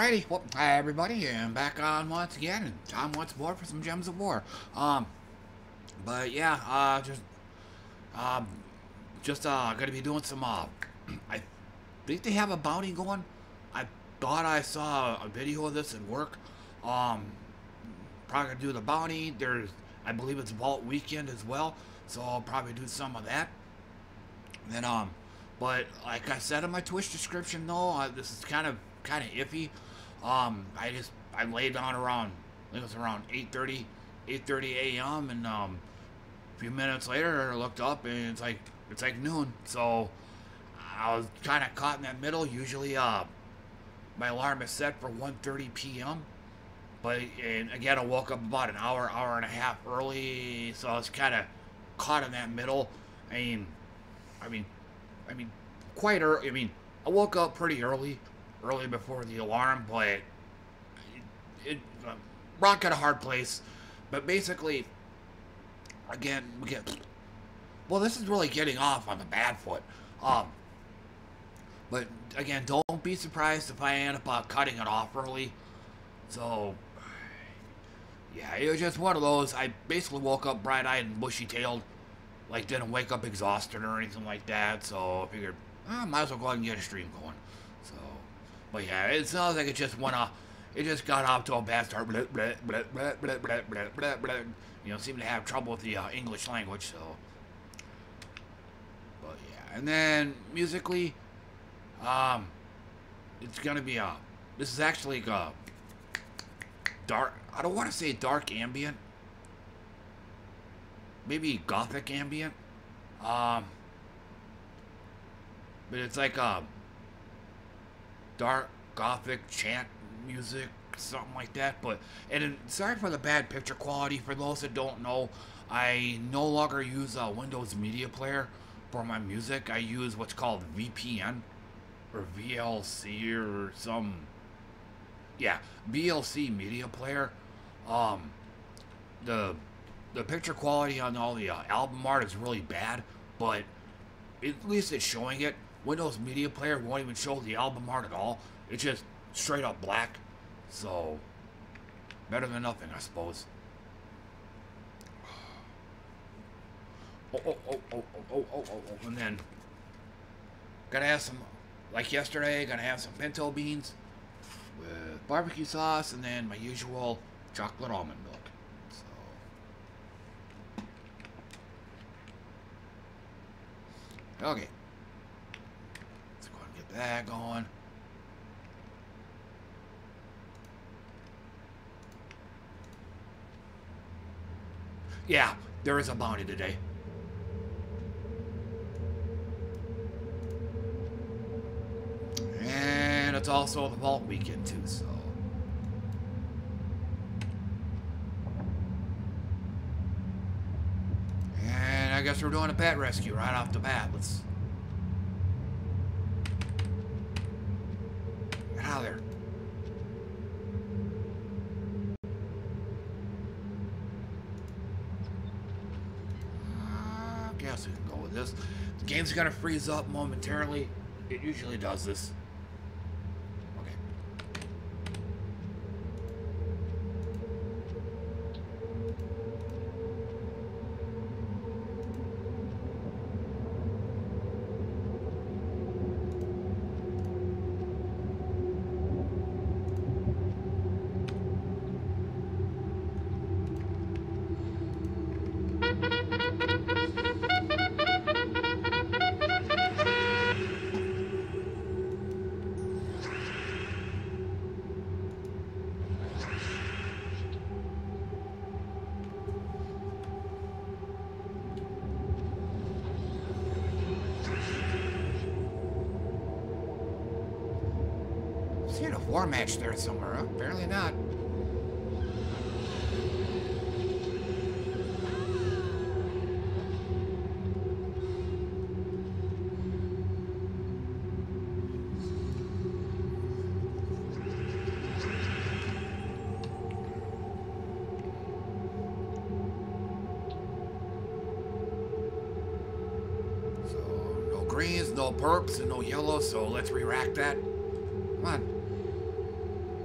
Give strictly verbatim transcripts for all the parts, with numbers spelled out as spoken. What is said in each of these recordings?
Alrighty, well, hi everybody, and back on once again, and time once more for some Gems of War. Um, but yeah, uh, just, um, just, uh, gonna be doing some, uh, I think they have a bounty going. I thought I saw a video of this at work. Um, probably gonna do the bounty. There's, I believe it's Vault Weekend as well, so I'll probably do some of that. And then, um, but like I said in my Twitch description, though, uh, this is kind of, kind of iffy. Um, I just, I laid down around, I think it was around eight thirty, eight thirty a m and, um, a few minutes later, I looked up and it's like, it's like noon. So, I was kind of caught in that middle. Usually, uh, my alarm is set for one thirty p m But, and again, I woke up about an hour, hour and a half early. So I was kind of caught in that middle. I mean, I mean, I mean, quite early. I mean, I woke up pretty early. early before the alarm, but it, it uh, rock at a hard place. But basically, again, we get, well, this is really getting off on the bad foot. Um, but again, don't be surprised if I end up uh, cutting it off early. So, yeah, it was just one of those. I basically woke up bright-eyed and bushy-tailed, like didn't wake up exhausted or anything like that. So I figured, oh, I might as well go ahead and get a stream going. So. But yeah, it sounds like it just went off. It just got off to a bad start. Blah, blah, blah, blah, blah, blah, blah, blah, blah. You know, seem to have trouble with the uh, English language. So, but yeah, and then musically, um, it's gonna be a. Uh, this is actually a uh, dark. I don't want to say dark ambient. Maybe gothic ambient. Um, but it's like a. dark gothic chant music, something like that. But and it, sorry for the bad picture quality. For those that don't know, I no longer use a Windows Media Player for my music. I use what's called V P N or V L C or some, yeah, V L C Media Player. Um, the the picture quality on all the uh, album art is really bad, but at least it's showing it. Windows Media Player won't even show the album art at all. It's just straight up black. So, better than nothing, I suppose. Oh, oh, oh, oh, oh, oh, oh, oh. And then, gotta have some, like yesterday, gotta have some pinto beans with barbecue sauce, and then my usual chocolate almond milk. So, okay. That going. Yeah, there is a bounty today. And it's also the Vault Weekend too, so. And I guess we're doing a pet rescue right off the bat. Let's out of there. I guess we can go with this. The game's gonna freeze up momentarily. It usually does this. Okay. War match there somewhere, huh? Apparently not. So, no greens, no perps, and no yellow, so let's re-rack that. Come on.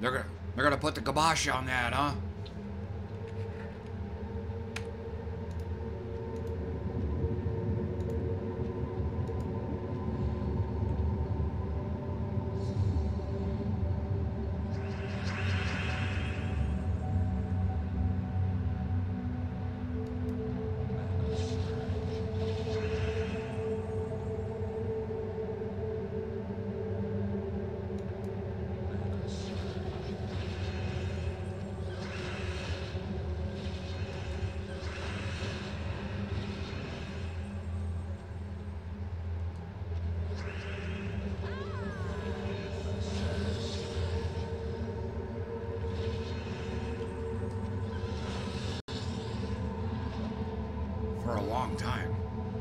they're gonna they're gonna put the kibosh on that, huh? For a long time.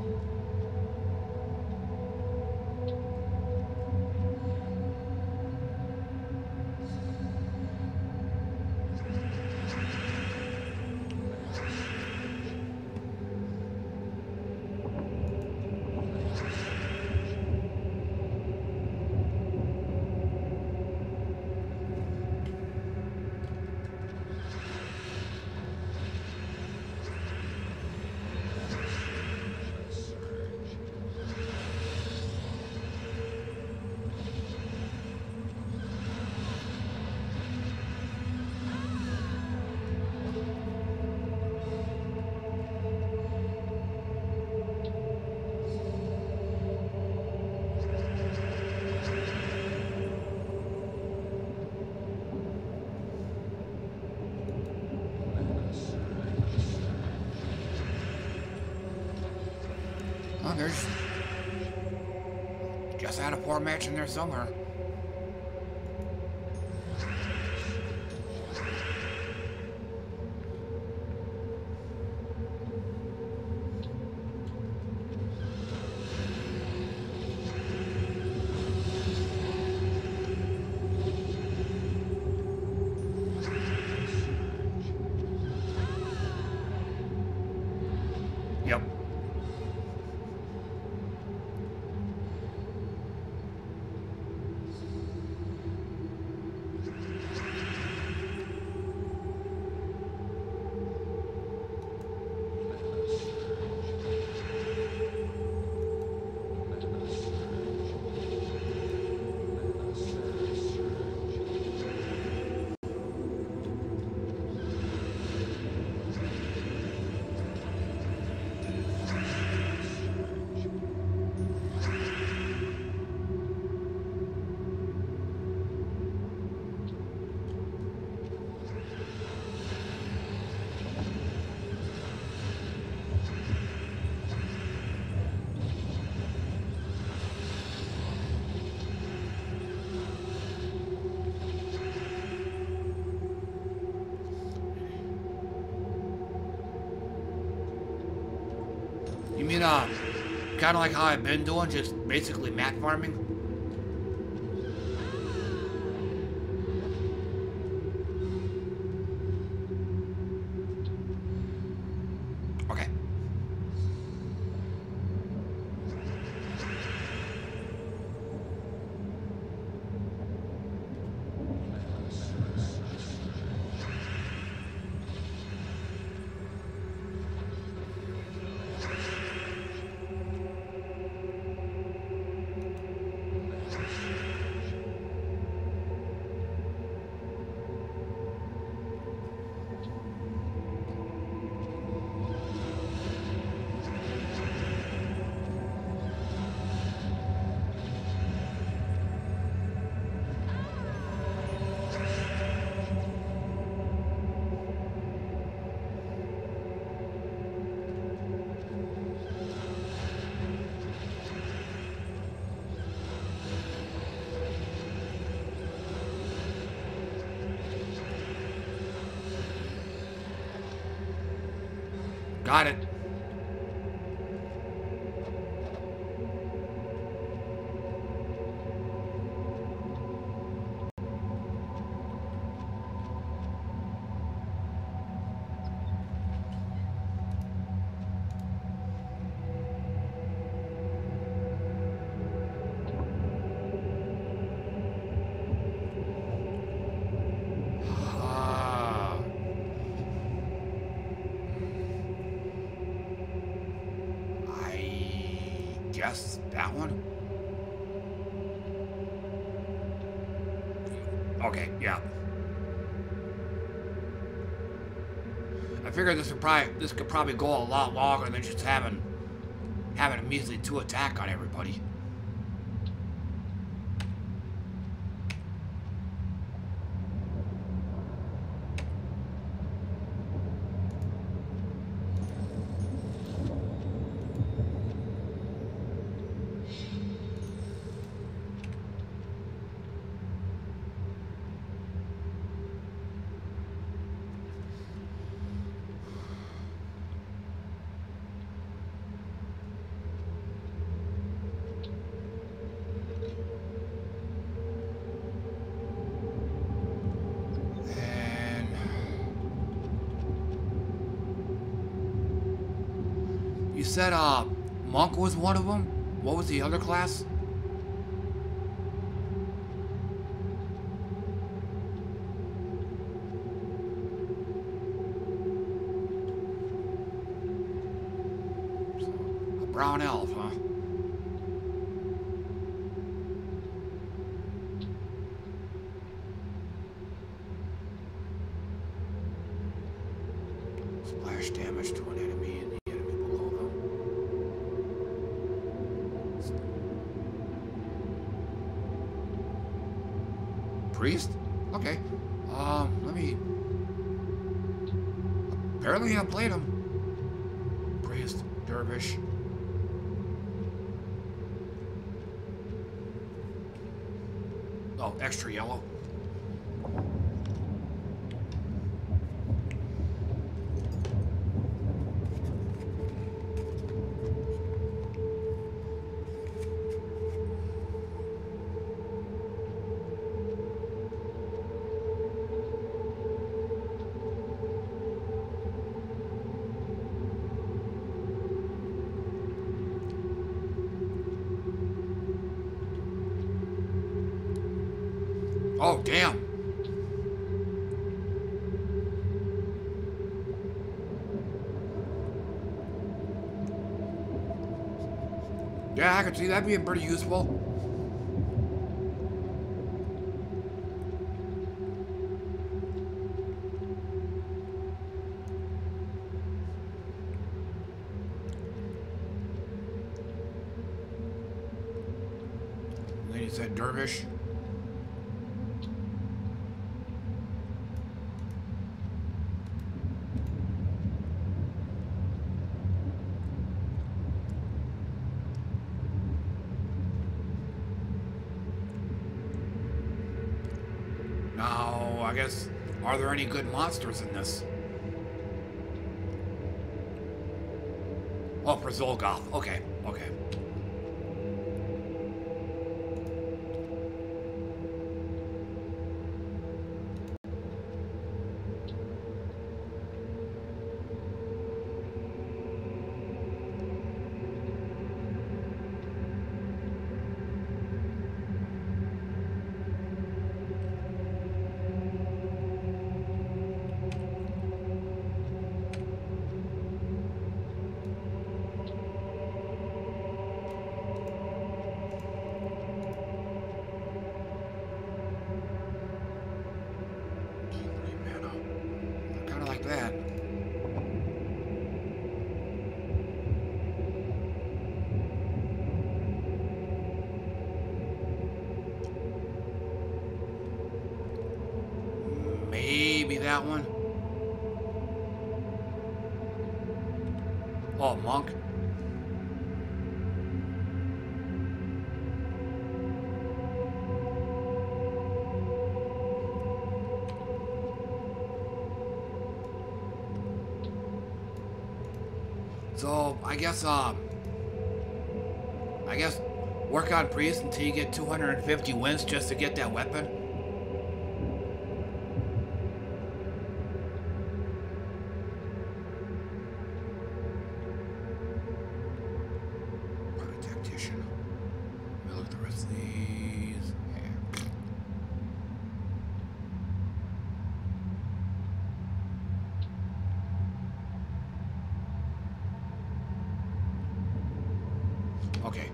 Oh, there's just had a poor match in there somewhere. Yep. You mean, uh, kind of like how I've been doing, just basically map farming? Okay. Got it. guess that one? Okay, yeah. I figured this would probably this could probably go a lot longer than just having having a measly two attack on everybody. You said, uh, Monk was one of them? What was the other class? A brown elf, huh? Splash damage to an enemy and the enemy below them. Priest? Okay. Um, let me... Apparently I played him. Priest, dervish. Oh, extra yellow. Oh, damn. Yeah, I could see that being pretty useful. And then he said dervish. Now, I guess, are there any good monsters in this? Oh, for Zolgoth. Okay, okay. That one? Oh, monk. So, I guess, um, I guess work on priest until you get two hundred fifty wins just to get that weapon. Okay.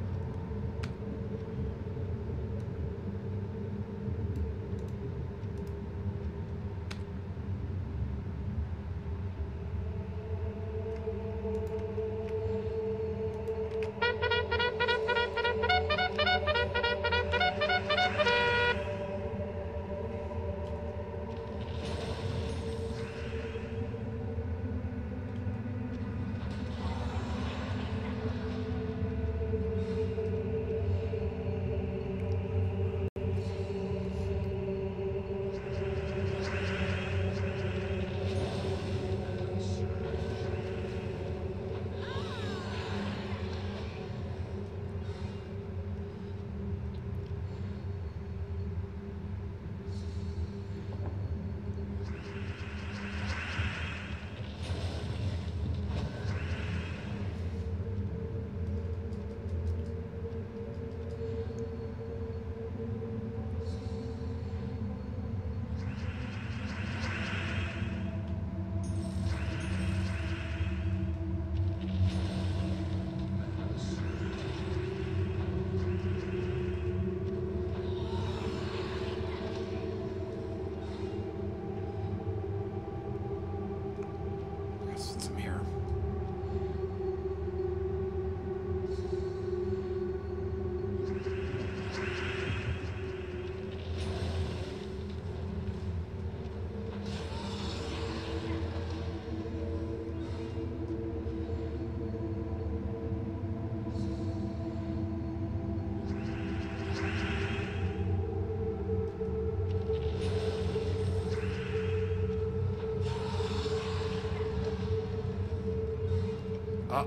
Uh,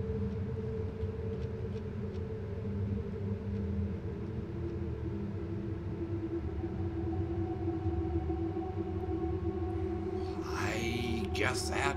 I guess that.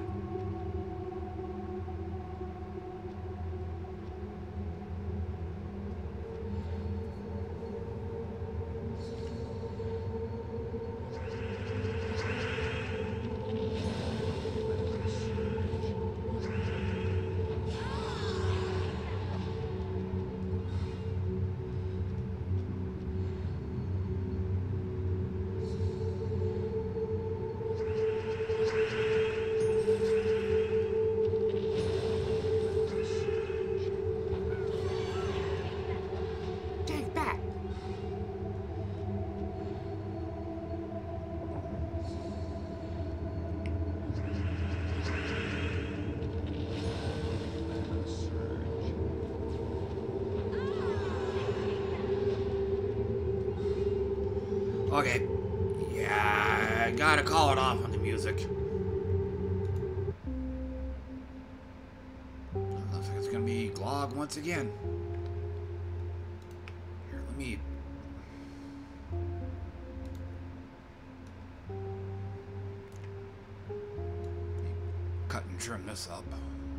Okay. Yeah, I gotta call it off on the music. Looks like it's gonna be Glog once again. Here, let me... cut and trim this up.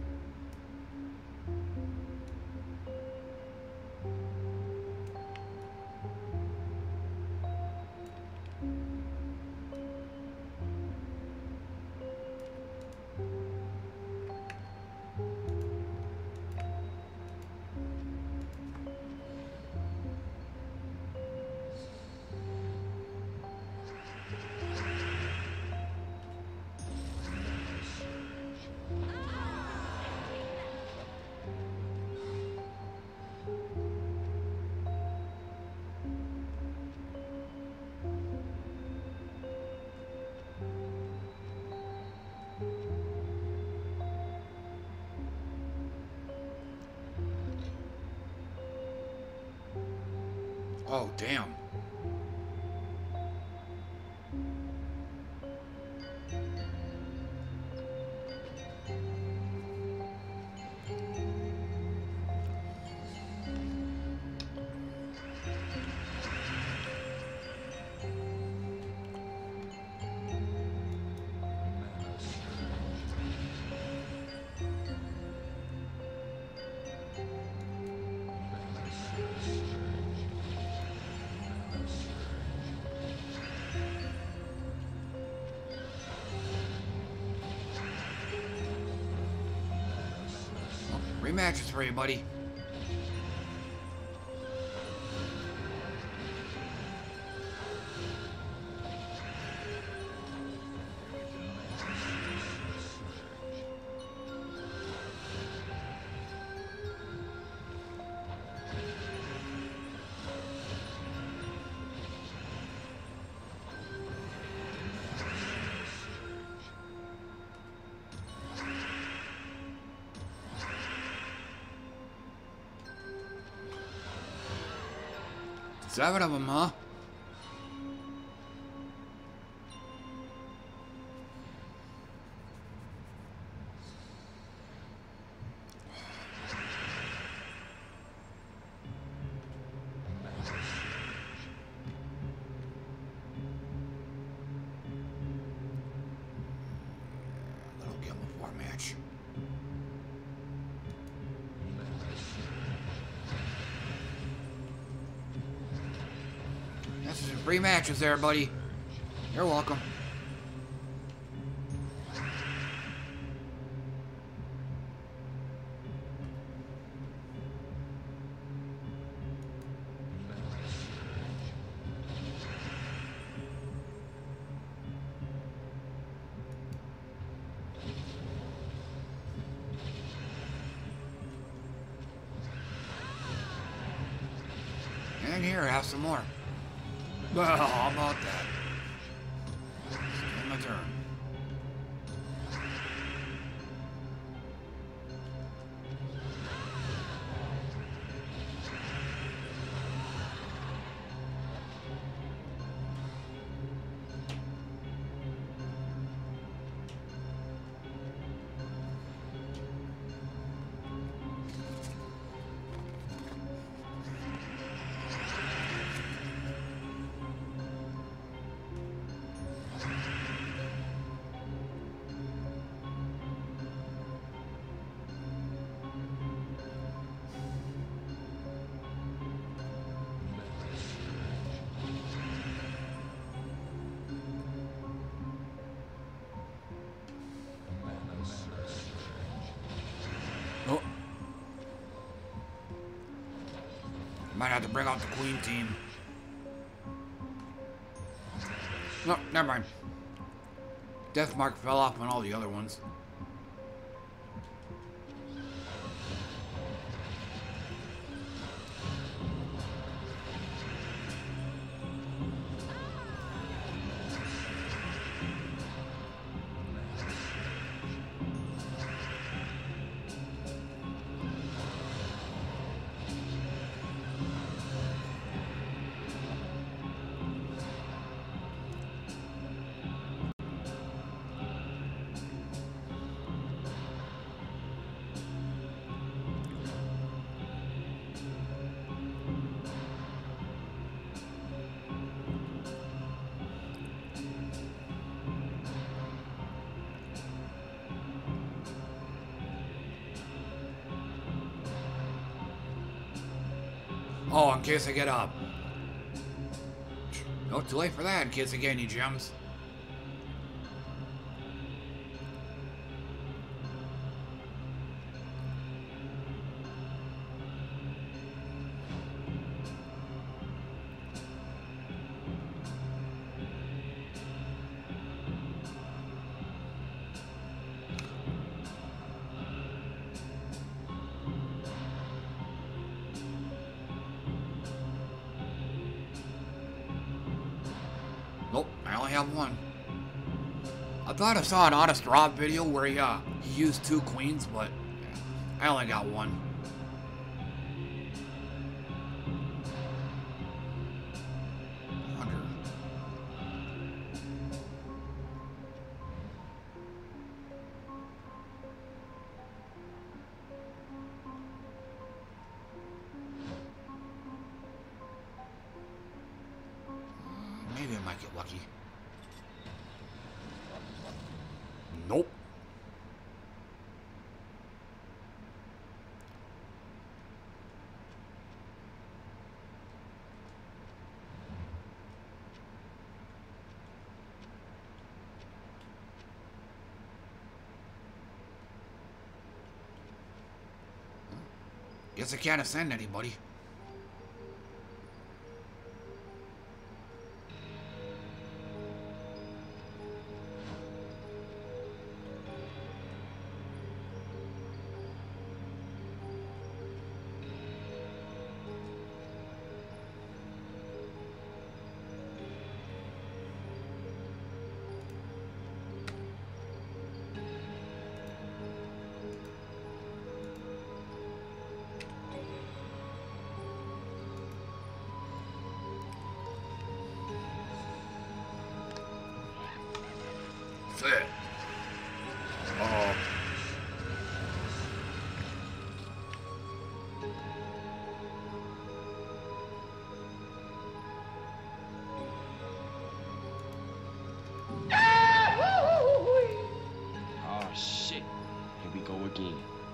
Oh, damn. Rematches for you, buddy. Seven of them, huh? Little game before match. This is free matches there, buddy. You're welcome. And here, have some more. Well, how about that? It's my turn. Might have to bring out the queen team. No, never mind. Death mark fell off on all the other ones. Oh, in case I get up. No, too late for that in case I get any gems. One. I thought I saw an Honest Rob video where he, uh, he used two queens, but I only got one. Maybe I might get lucky. Nope. Guess I can't ascend anybody. Shit. Uh-oh. Oh shit. Here we go again.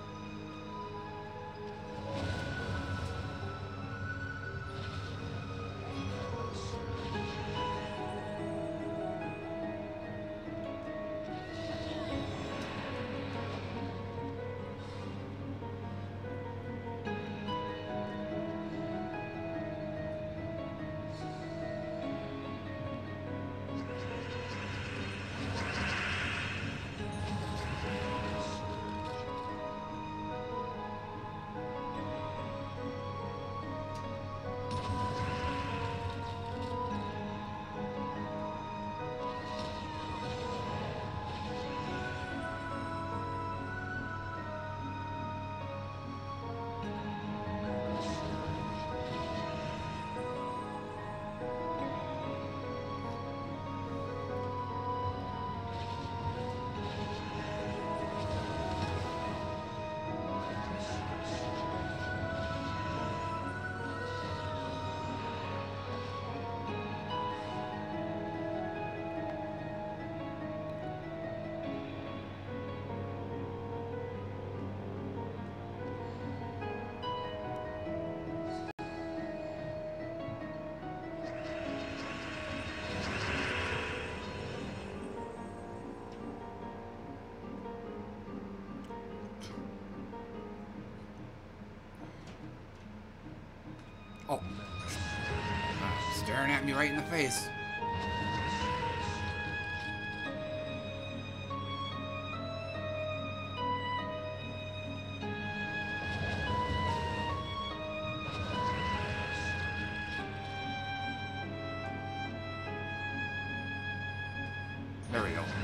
Oh. Uh, staring at me right in the face. There we go.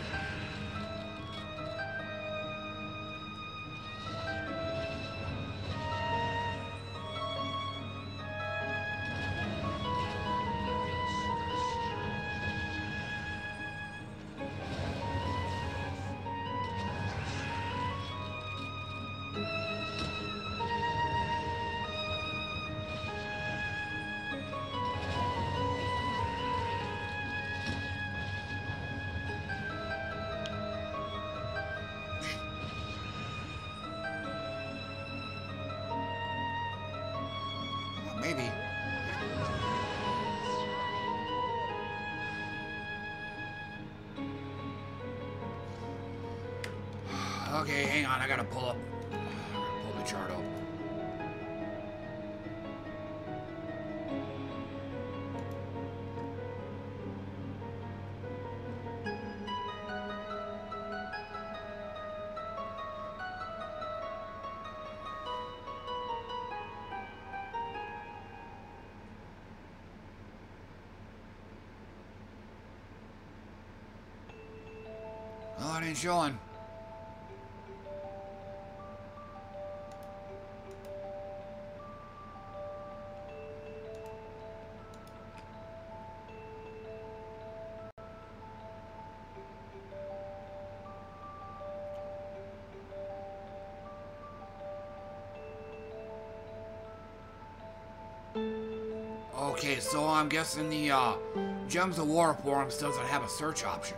Maybe. Okay, hang on. I gotta pull up. I gotta pull the chart up. Oh, it ain't showing. Okay, so I'm guessing the uh, Gems of War forums doesn't have a search option.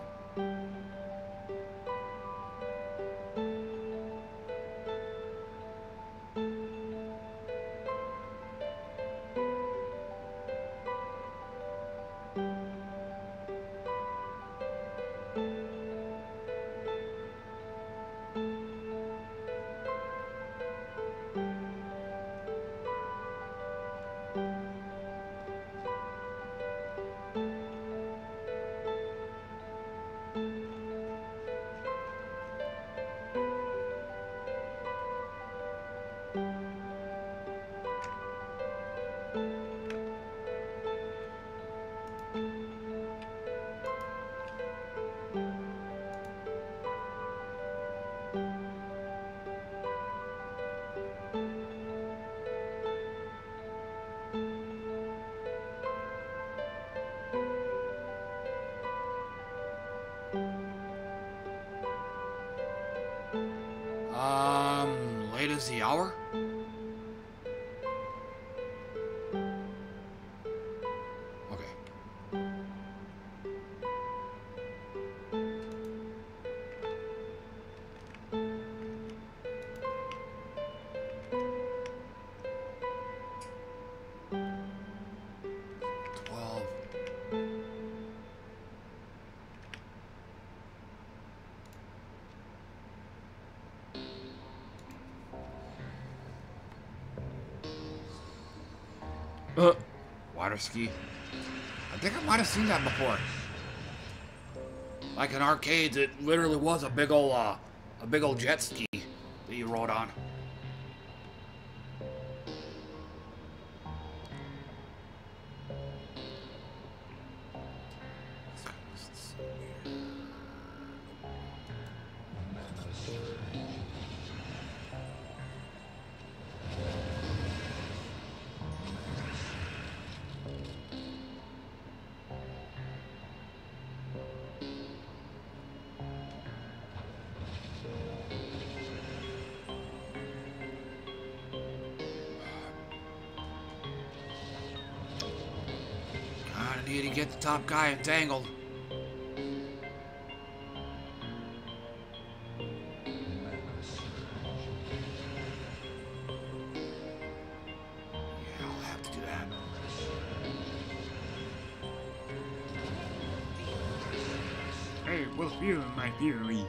hour? Okay. Twelve. Uh, water ski. I think I might have seen that before. Like in arcades, it literally was a big old, uh, a big old jet ski that you rode on. I need to get the top guy entangled. Yeah, I'll have to do that. Hey, we'll feel my fury.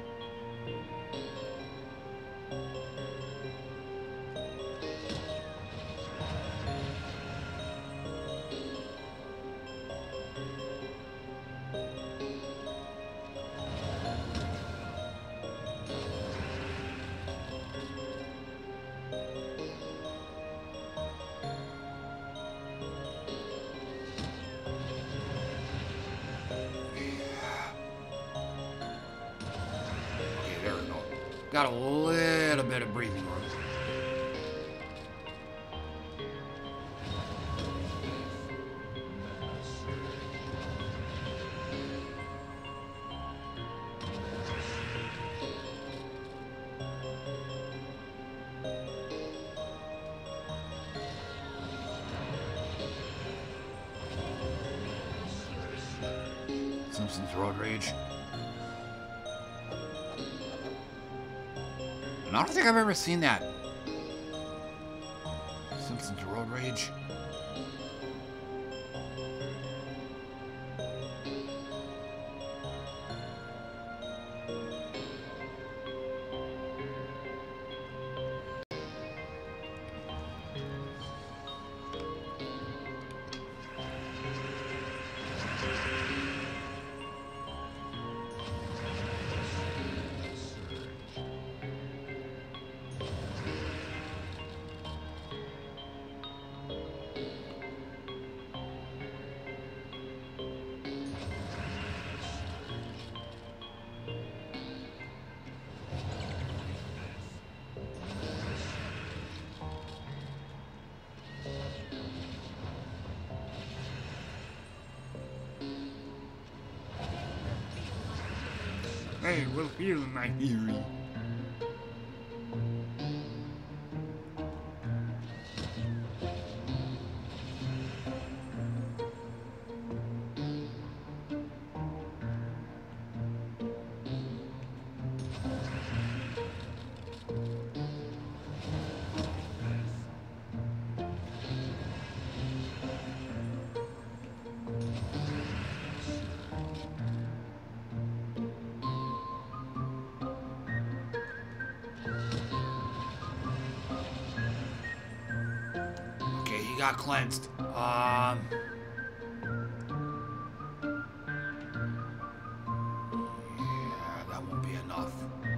Got a little bit of breathing room. Simpsons Road Rage. I don't think I've ever seen that. Simpsons Road Rage. Hey, we'll feel my fury. Got cleansed. Um. Yeah, that won't be enough.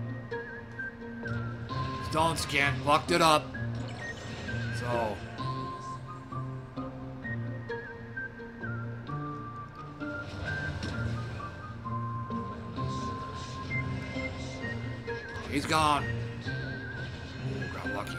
Stone scan fucked it up. So. He's gone. Ooh, got lucky.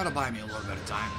That'll buy me a little bit of time.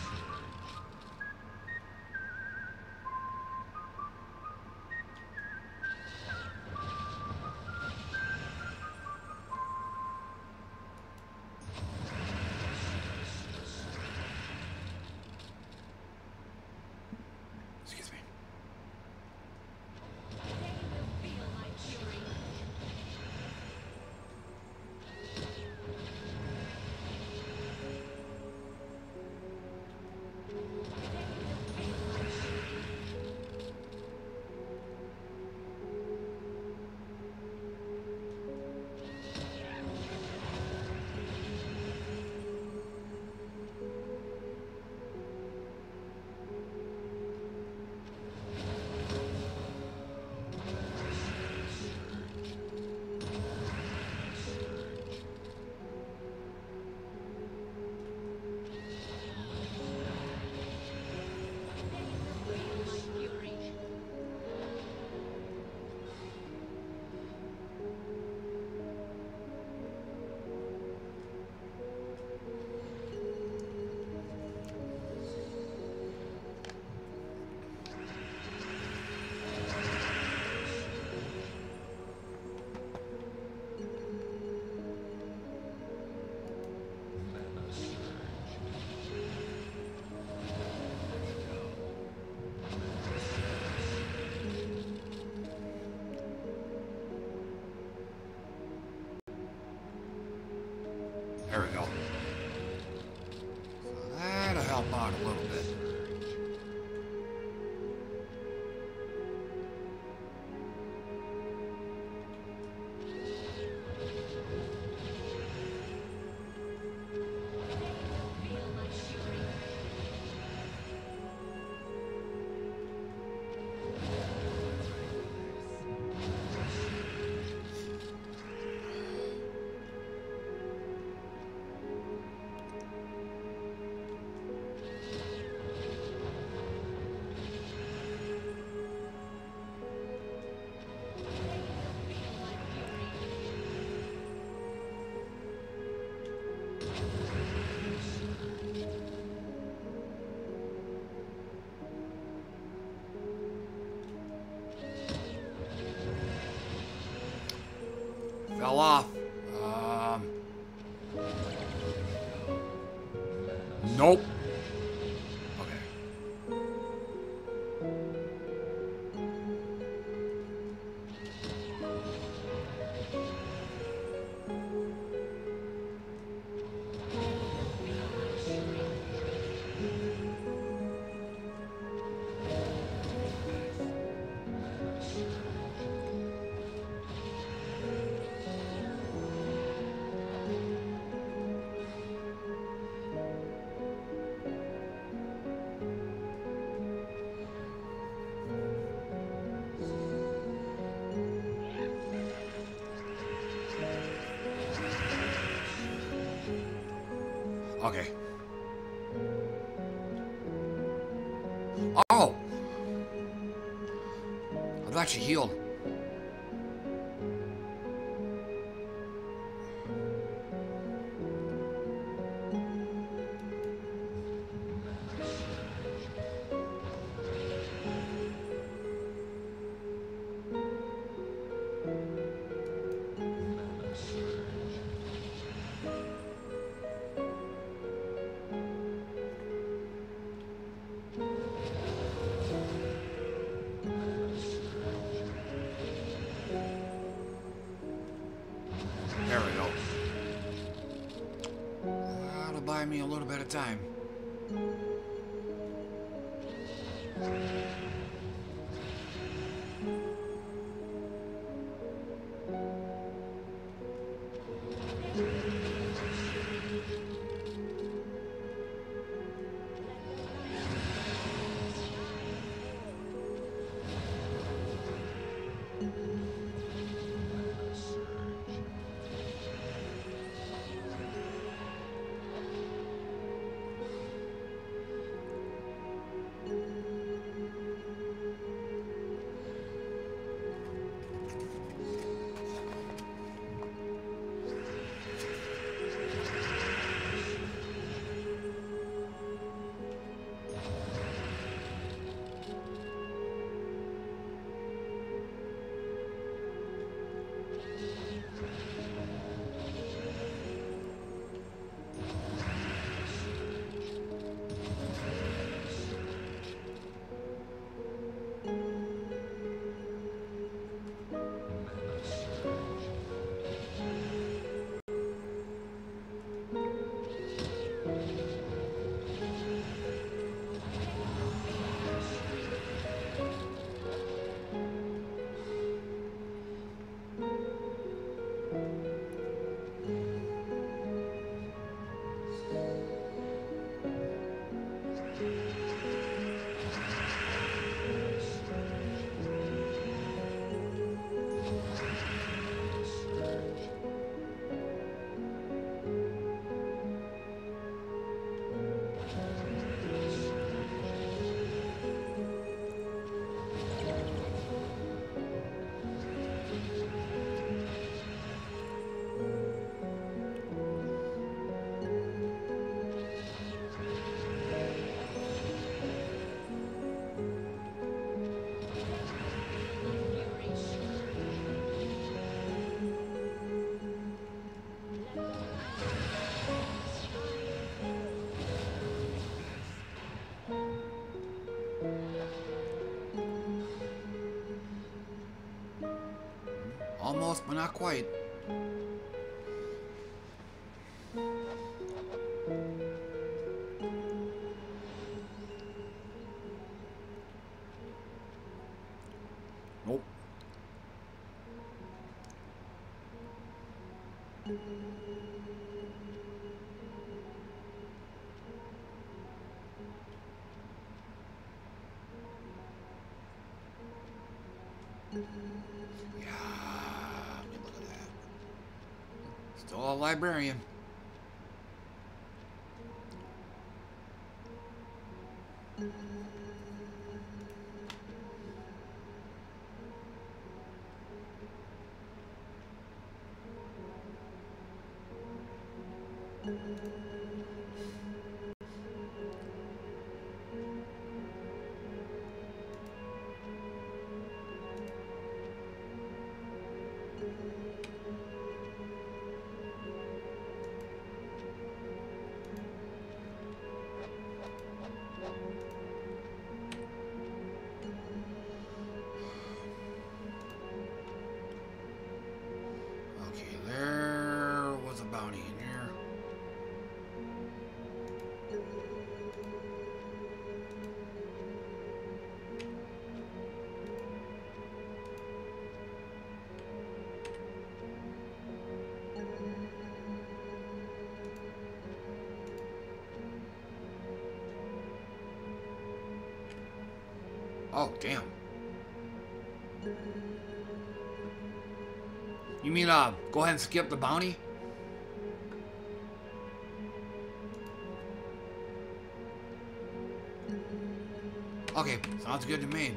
There we go. So that'll help out a little bit. Fell off. Um. Nope. Okay. Okay. Oh! I've actually healed. There we go. That'll buy me a little bit of time. Almost, but not quite. Nope. Yeah, I mean, look at that. Still a librarian. Okay, there was a bounty in here. Oh, damn. You mean, uh, go ahead and skip the bounty? Okay, sounds good to me.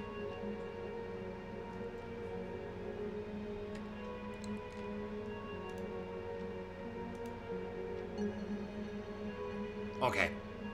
Okay.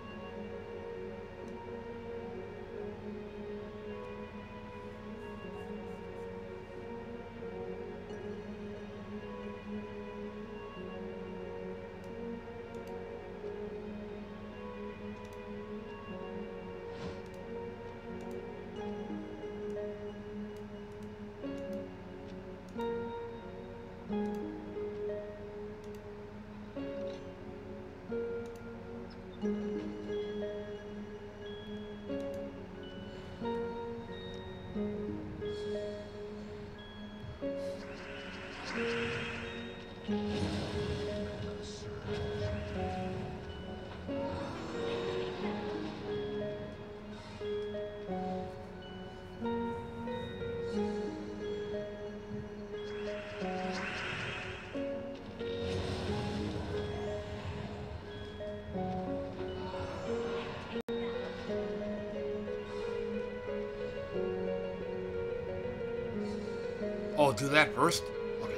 Oh, do that first? Okay.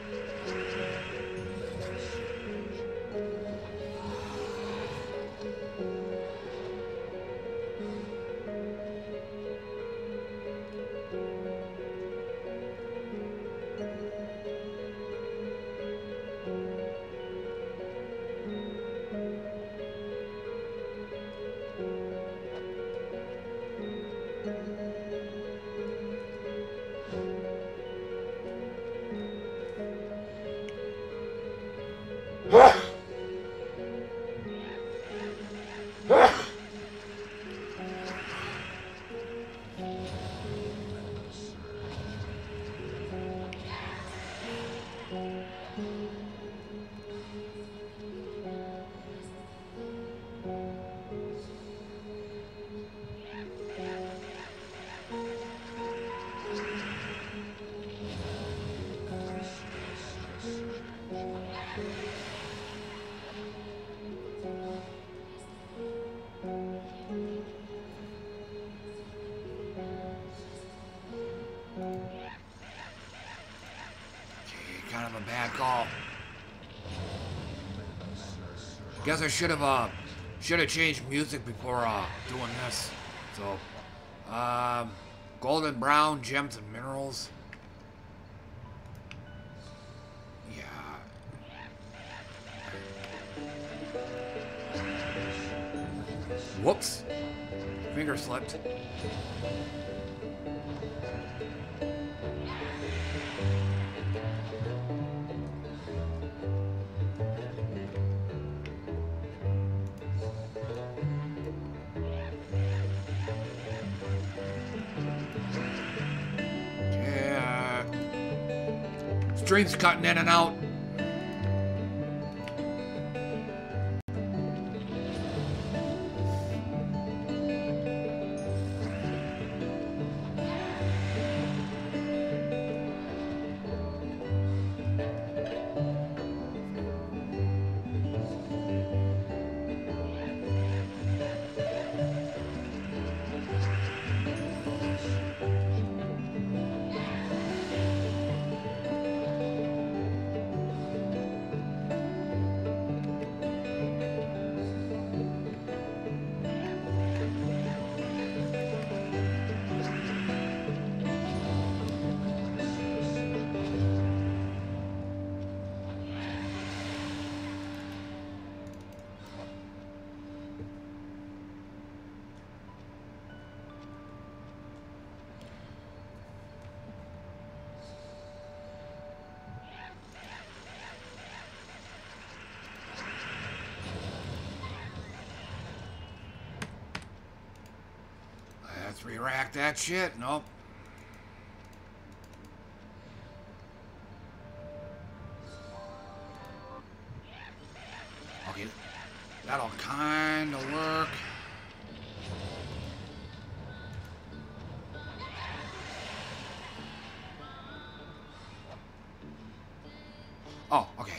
Kind of a bad call. Guess I should have uh should have changed music before uh doing this. So um golden brown gems and minerals. Yeah. Whoops. Finger slipped. stream's cutting in and out. Let's re-rack that shit. Nope. Okay, that'll kind of work. Oh, okay.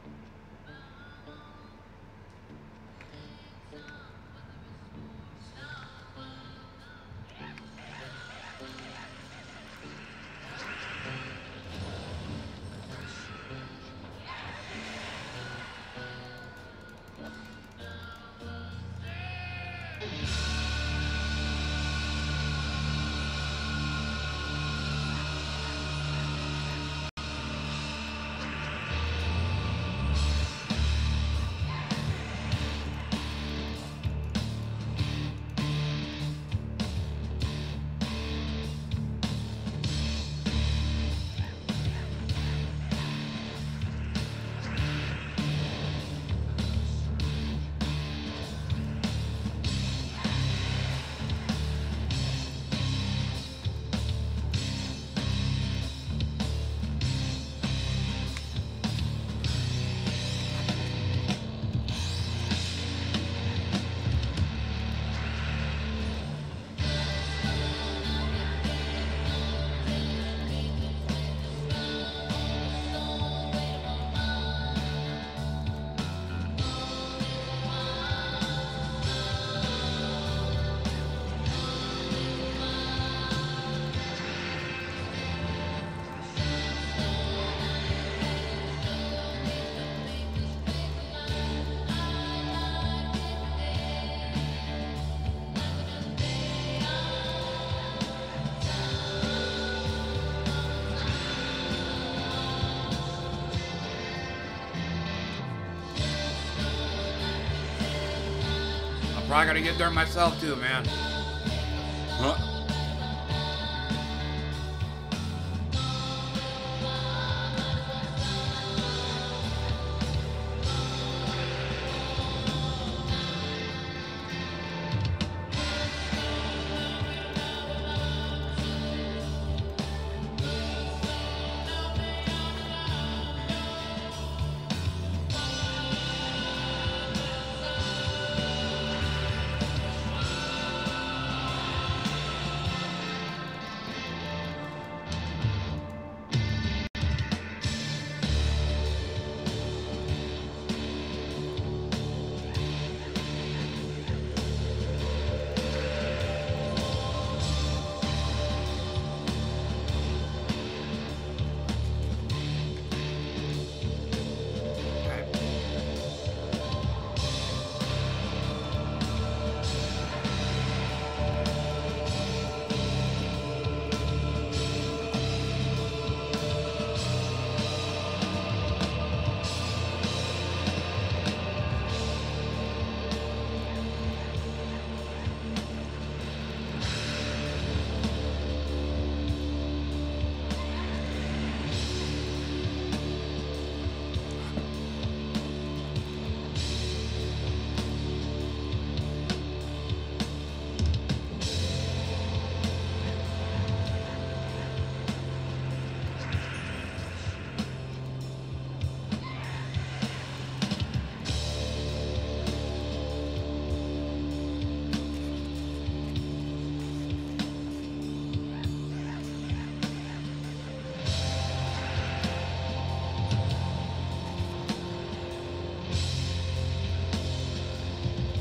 Probably gotta get there myself too, man. Huh?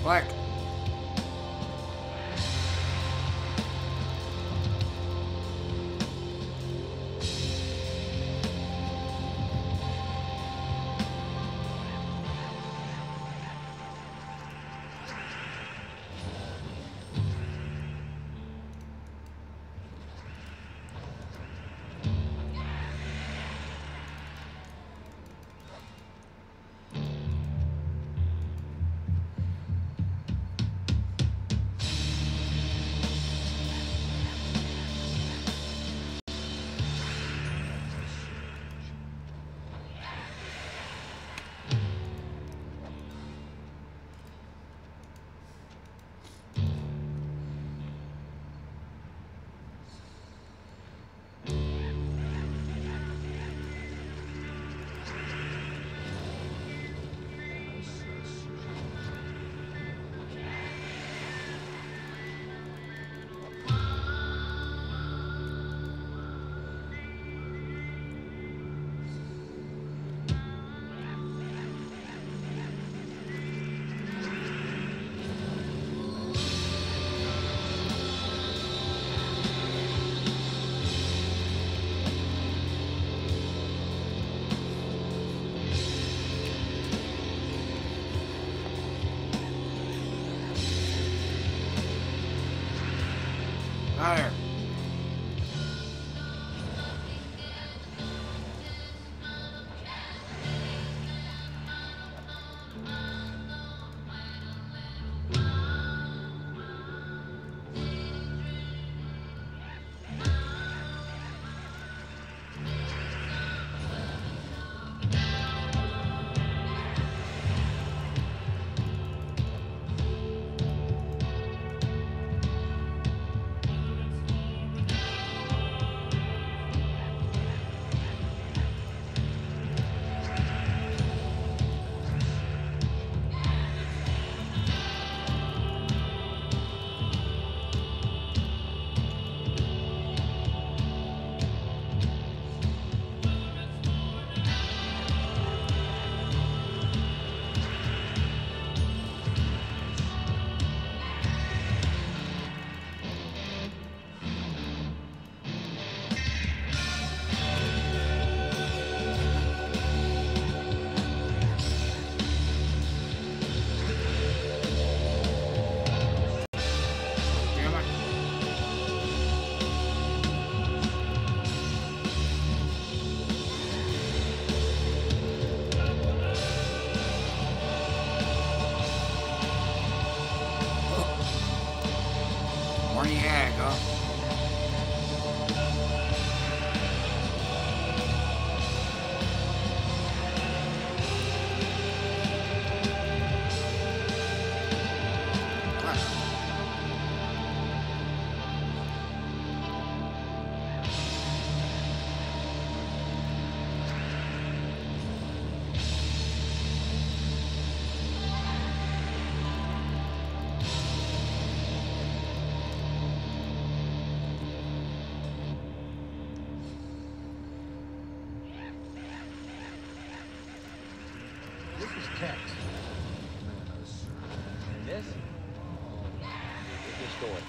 Click. Higher. Horny egg, huh? This is text. And this? Is your story.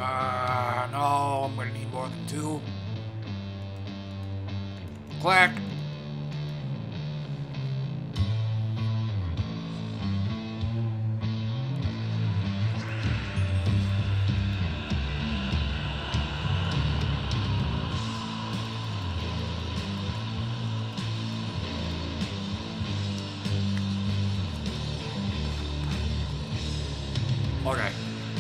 Uh, no, I'm gonna need more than two. Click. Okay.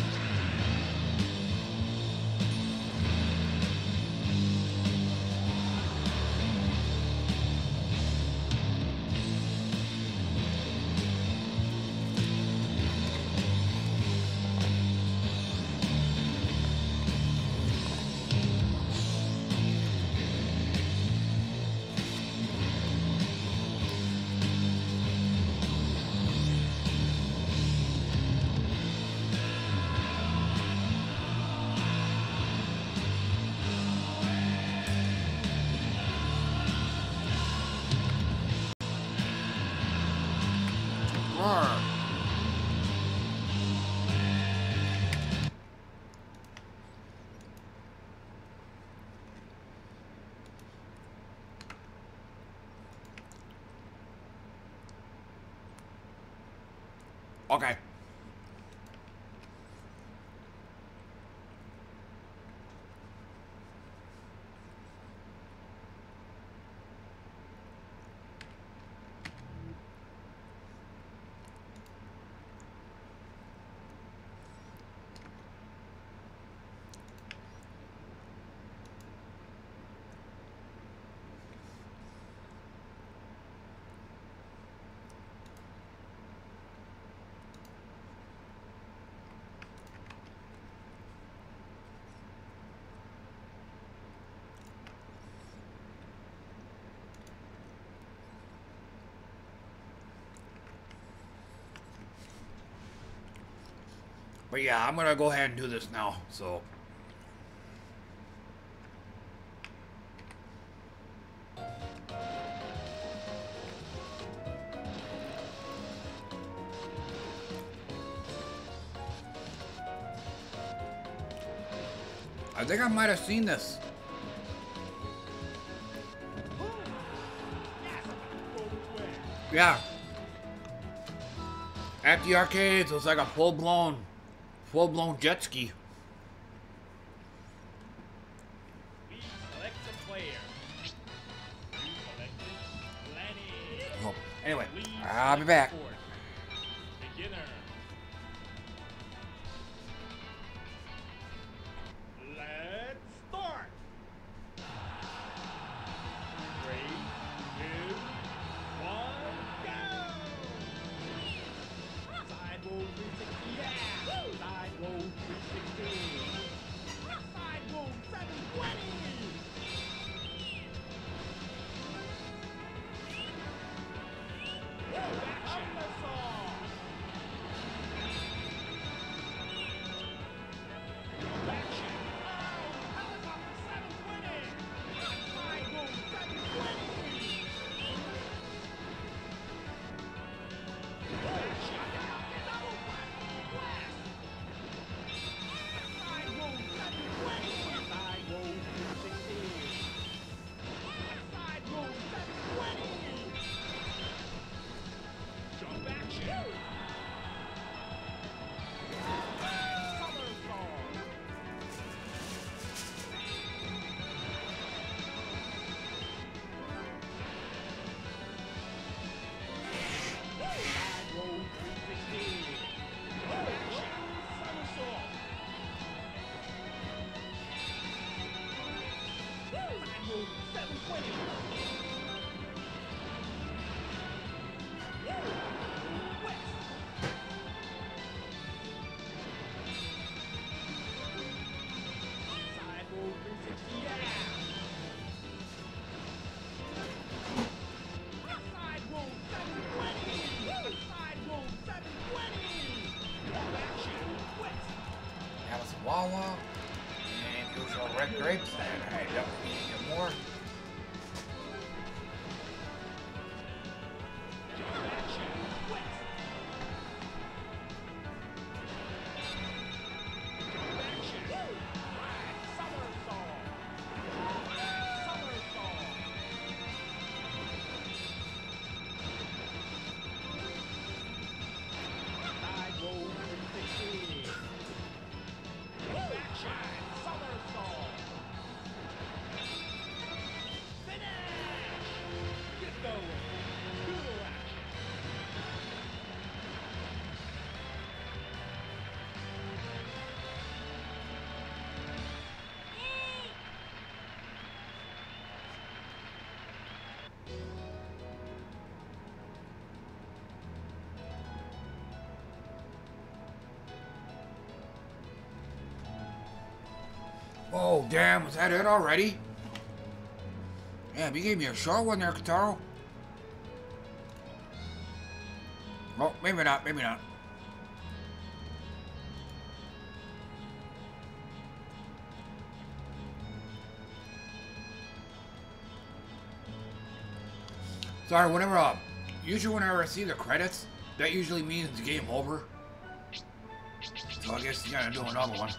Roar. Okay. But yeah, I'm gonna go ahead and do this now, so. I think I might have seen this. Yeah. At the arcades, it was like a full-blown, full-blown jet ski. Oh, anyway, I'll be back. Wawa, and usual red grapes, and I definitely need to get more. Oh, damn, was that it already? Damn, you gave me a short one there, Kataro. Oh, maybe not, maybe not. Sorry, whenever, uh, usually whenever I see the credits, that usually means it's game over. So I guess you gotta do another one.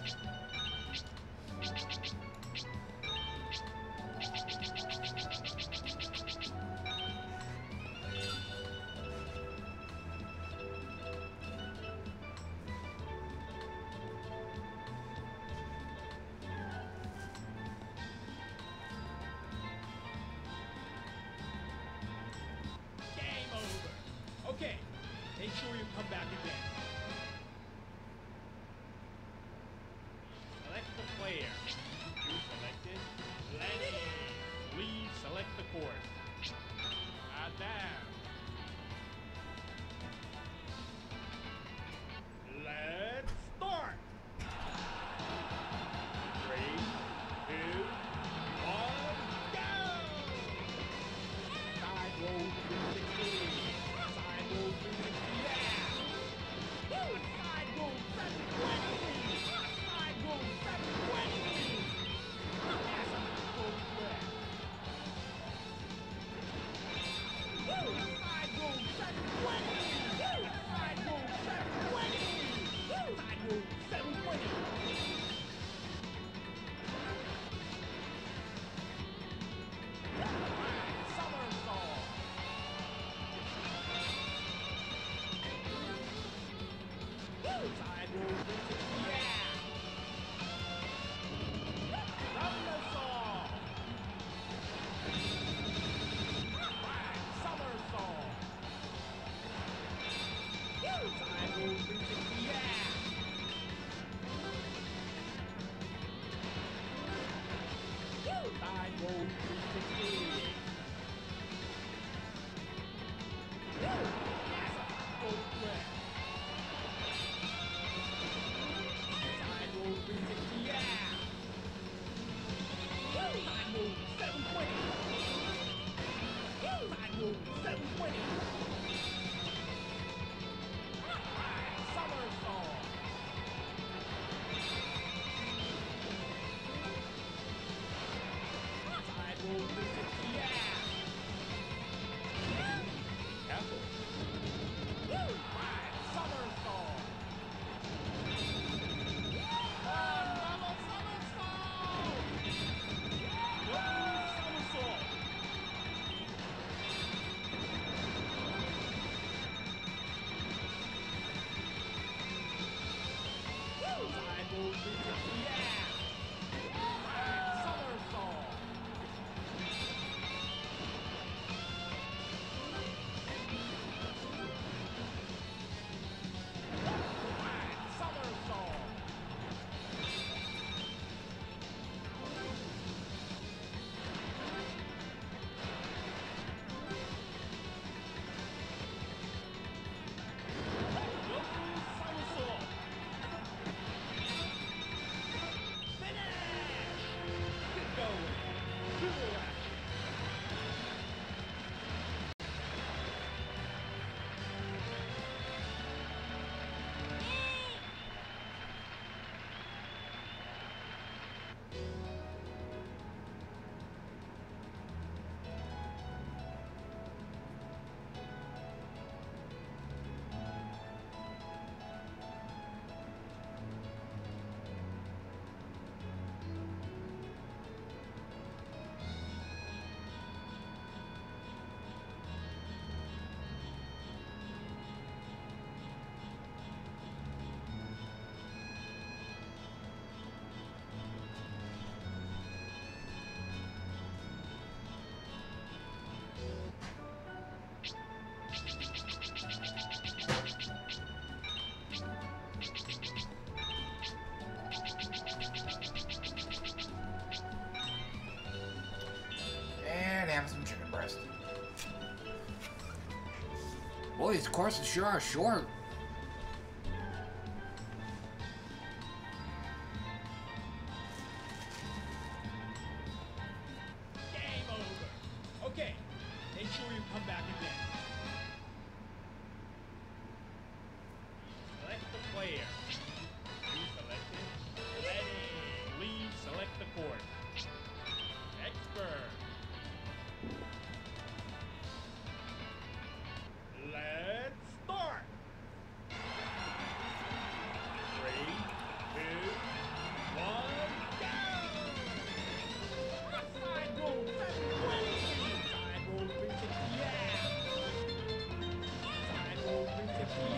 Boy, these courses sure are short.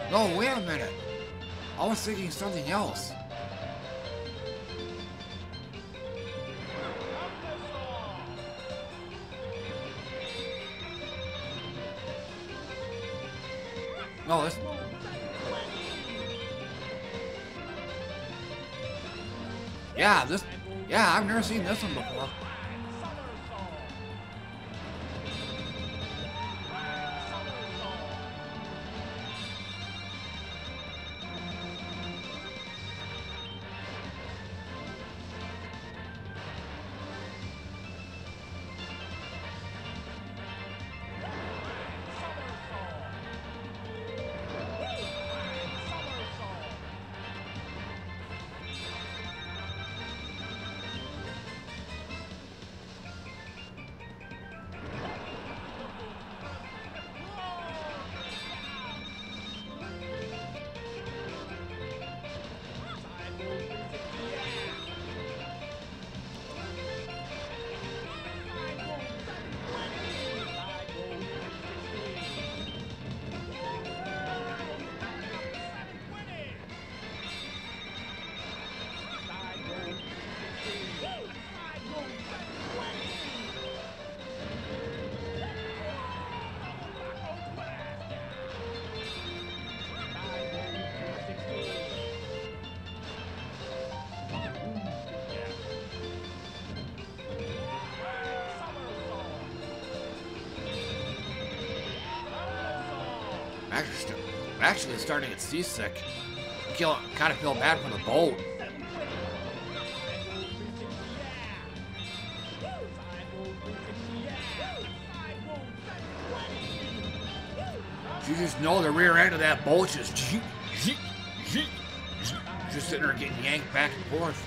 No, wait a minute. I was thinking something else. No, this... Yeah, this... Yeah, I've never seen this one before. Actually, actually starting to get seasick. Kind of feel bad for the boat. You just know the rear end of that boat just just sitting there getting yanked back and forth.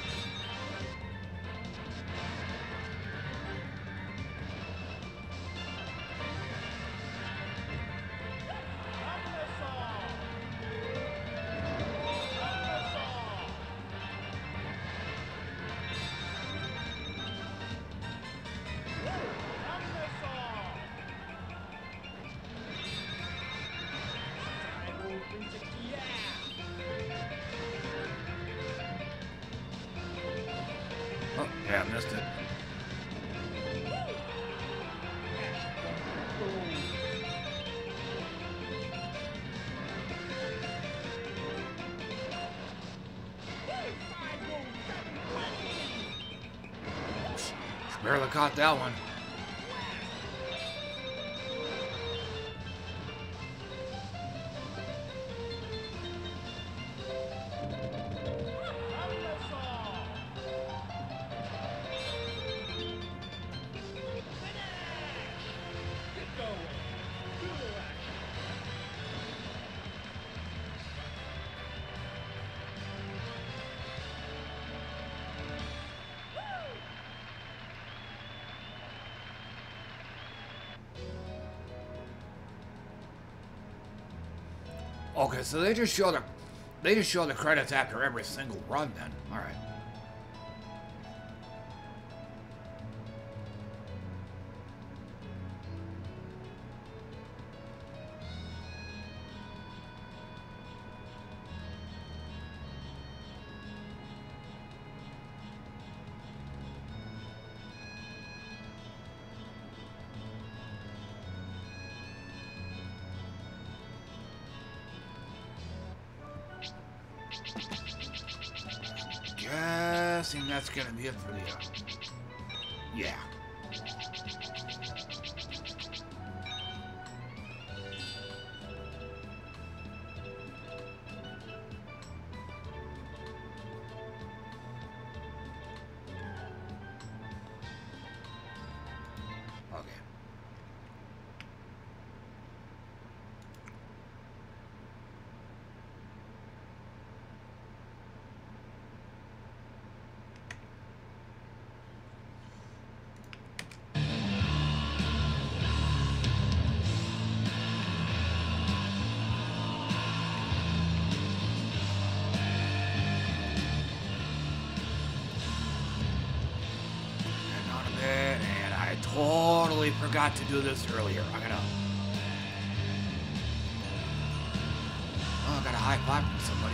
Yeah, I missed it. Barely caught that one. Okay, so they just show the they just show the credits after every single run then. All right. Guessing that's gonna be it for the uh, yeah. Okay. Totally forgot to do this earlier. I gotta. high five from somebody.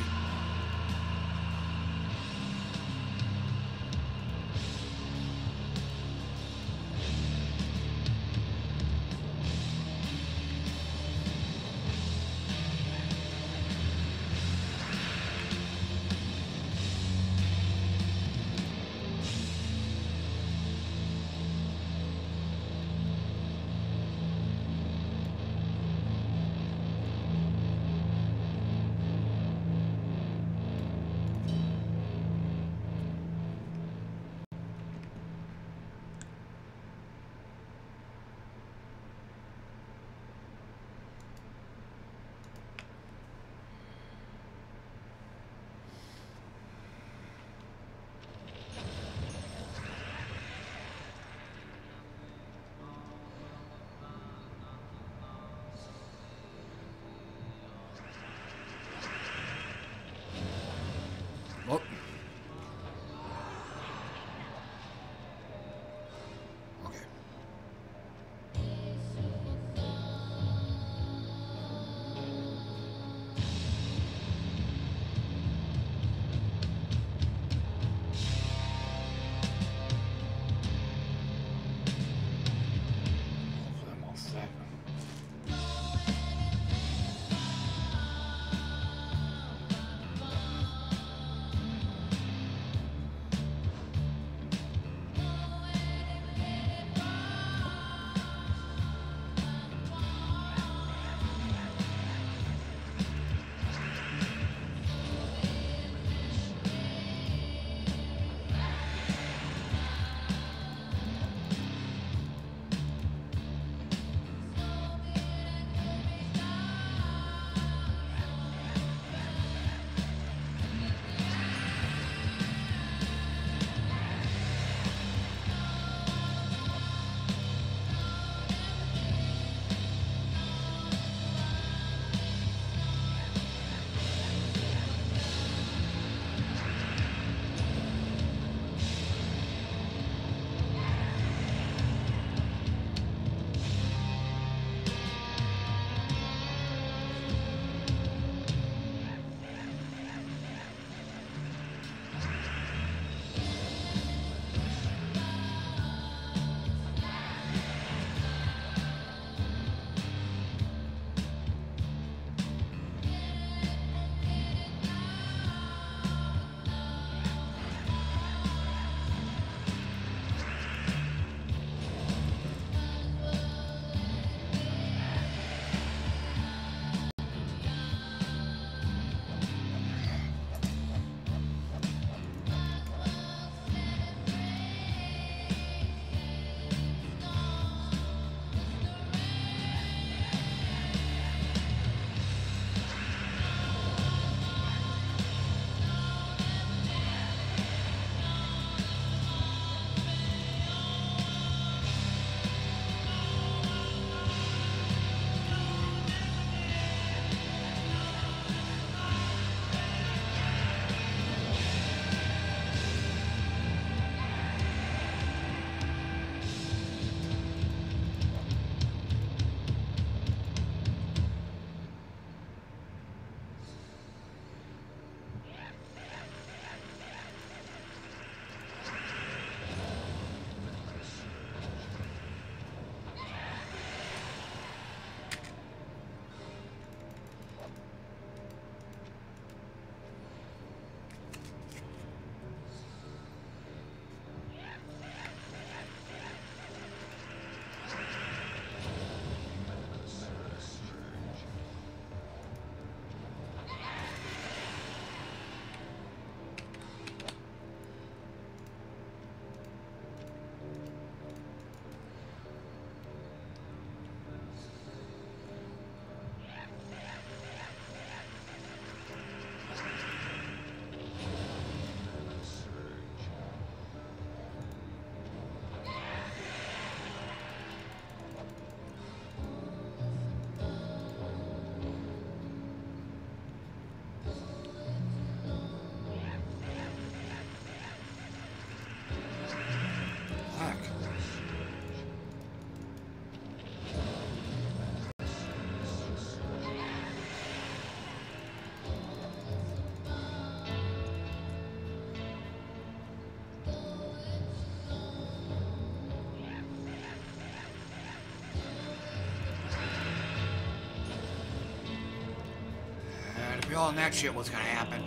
feeling that shit was gonna happen.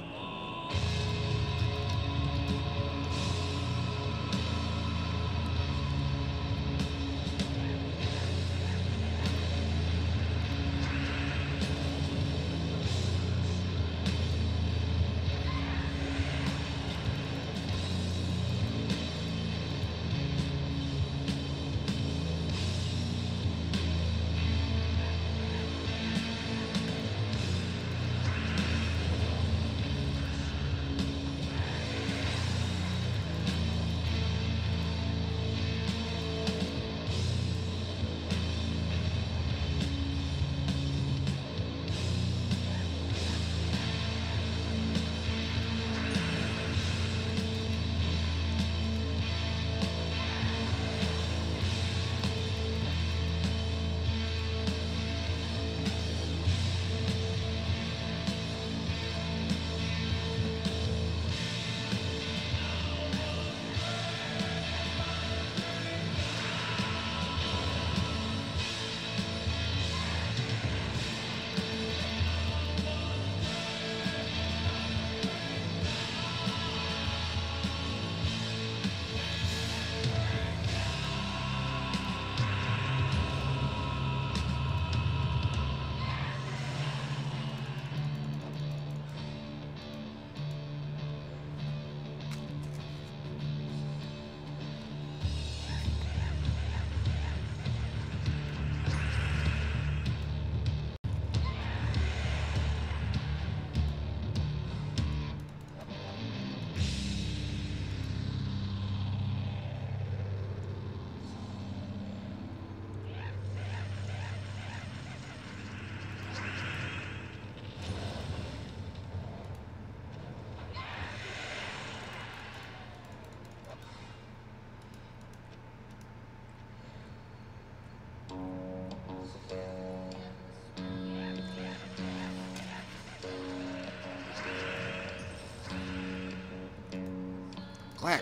Click.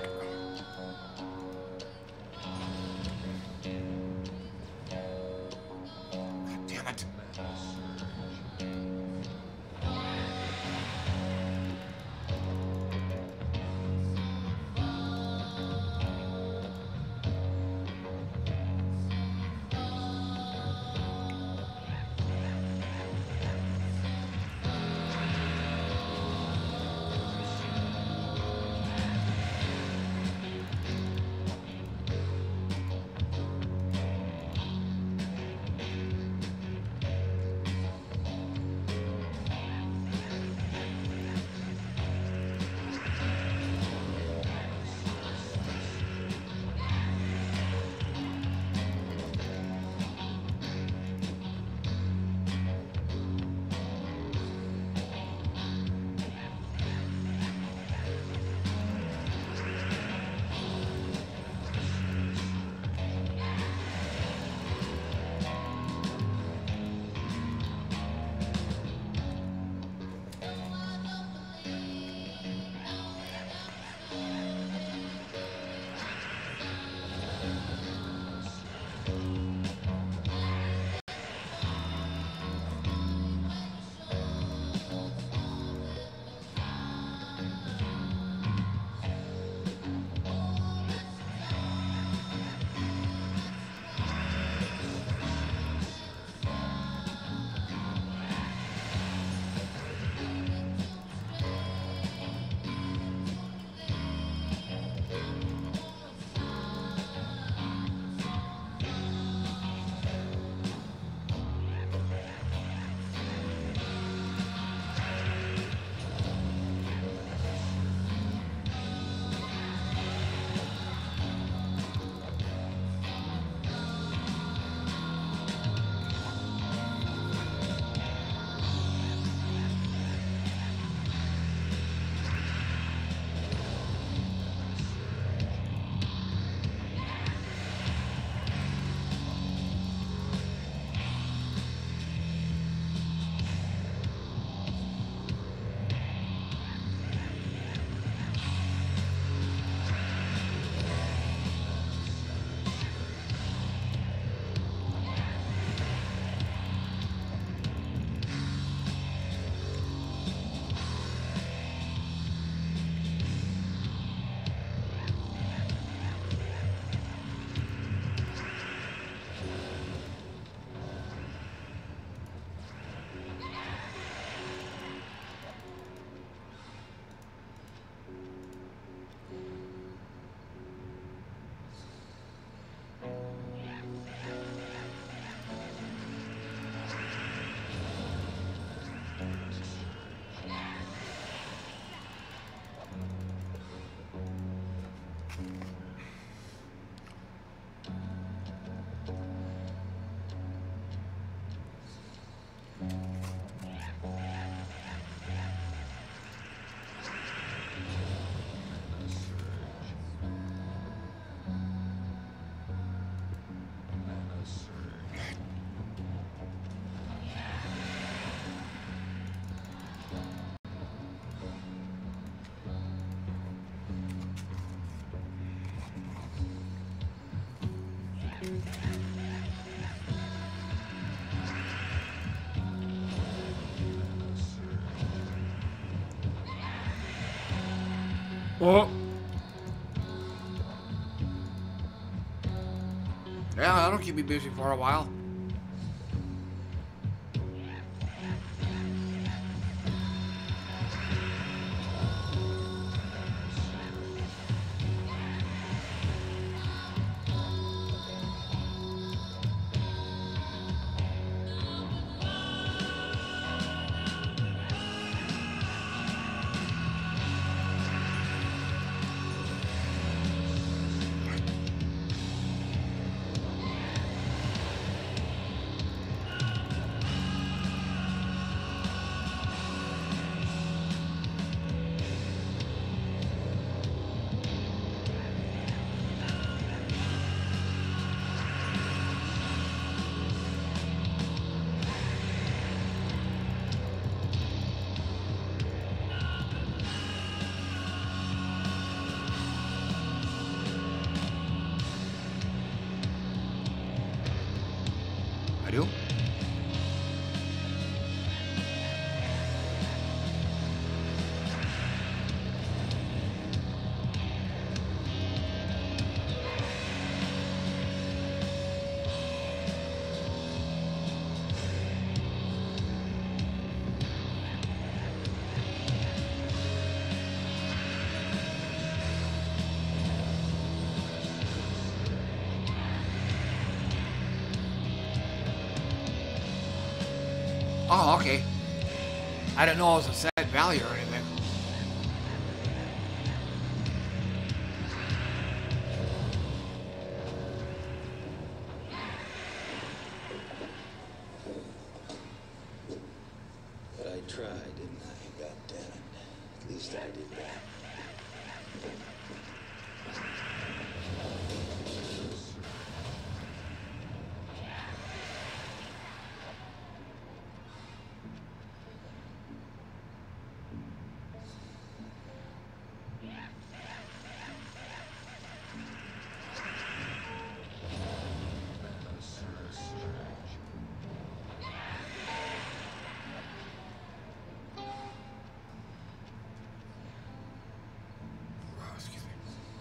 God damn it. Oh, Yeah, that'll keep me busy for a while. I do? Oh, okay. I didn't know it was a set value or anything. But I tried, didn't I? God damn it. At least I did that. Oh, excuse me.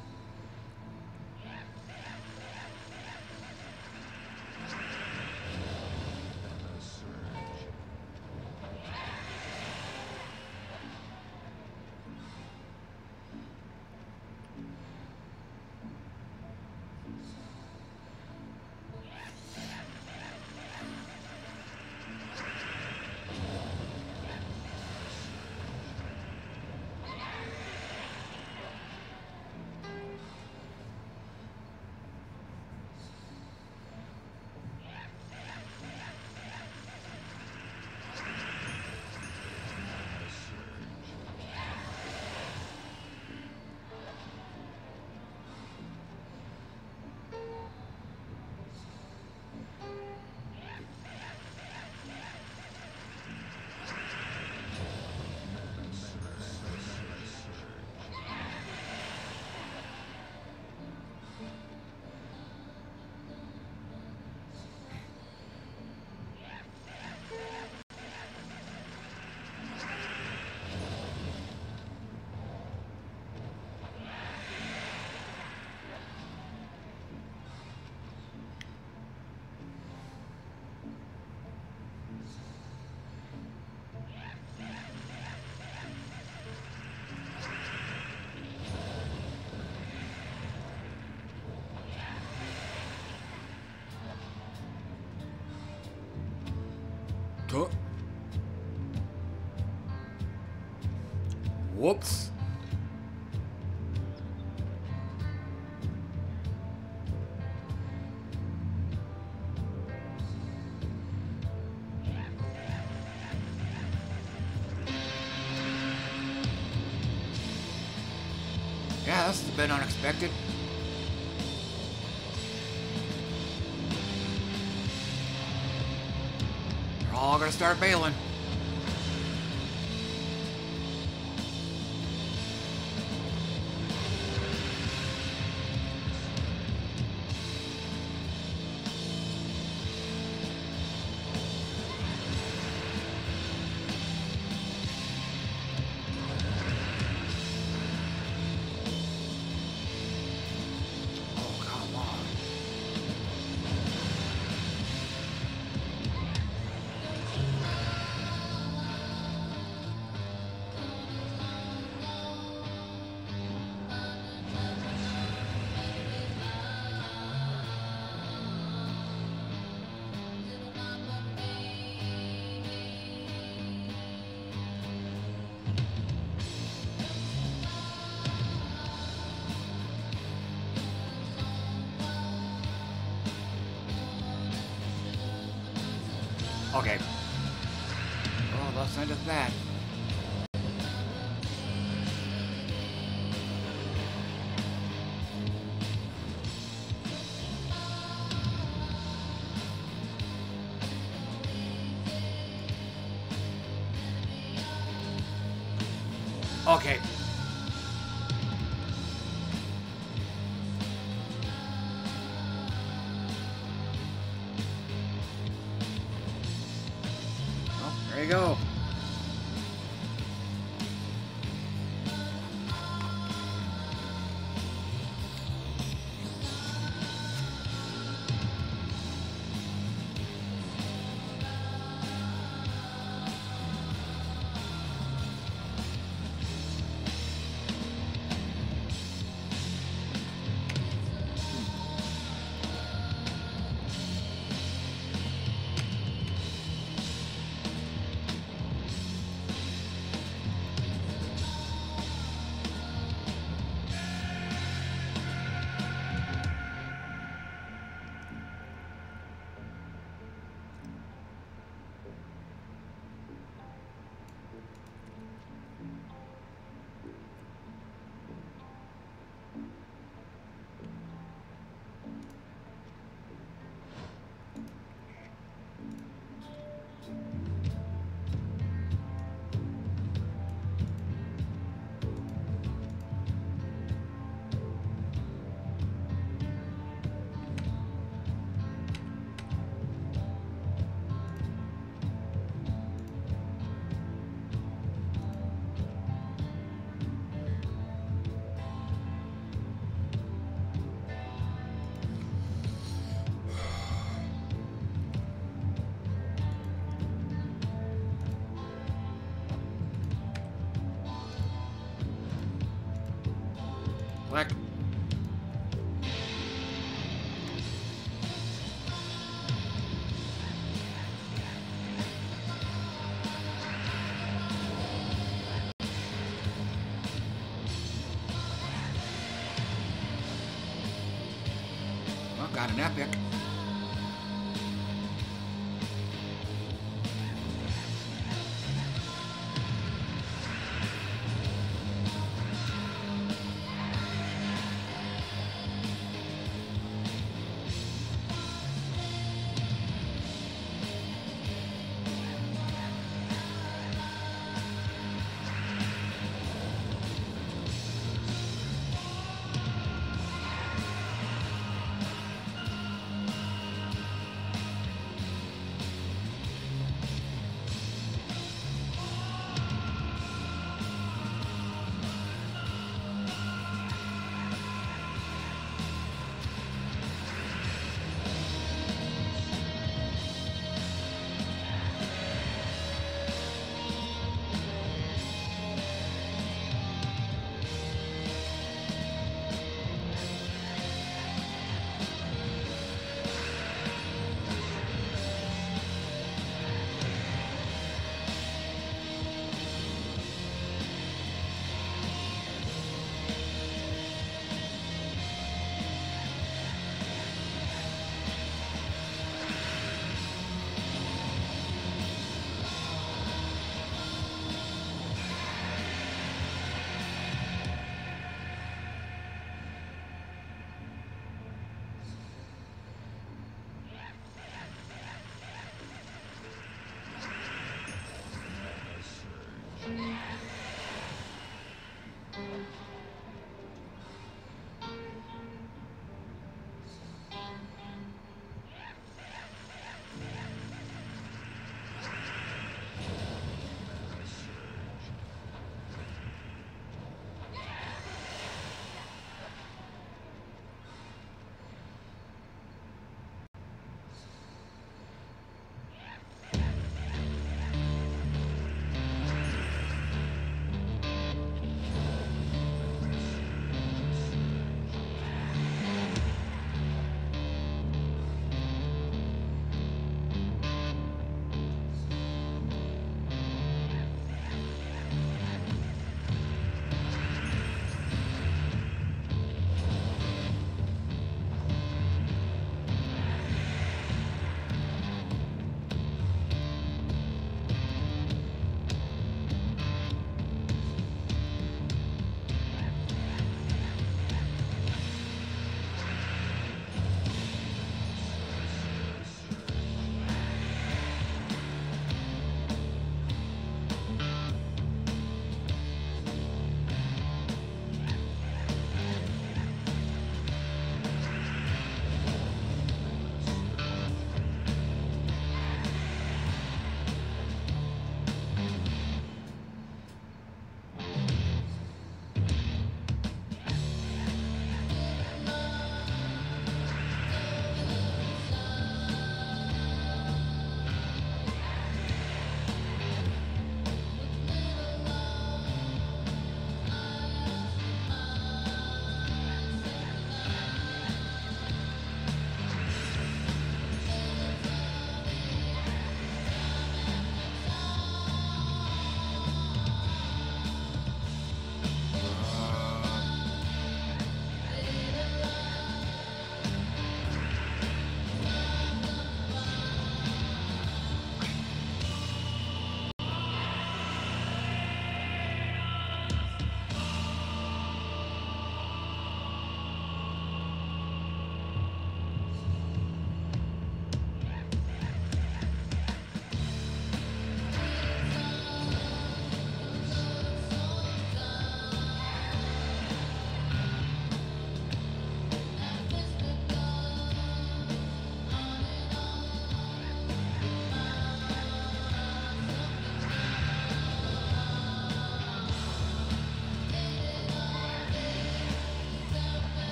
Tuh. Whoops. Yeah, this has been unexpected. They're all gonna start bailing. Okay. Oh, they'll send us back. Okay. Well, there you go. Click. Well, got an epic.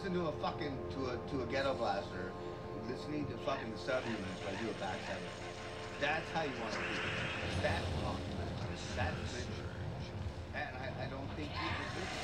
listen to a fucking to a to a ghetto blaster, listening to fucking the subhumans while I do a backside. That's how you want to do it. That's punk. That's rich. And I, I don't think people do that.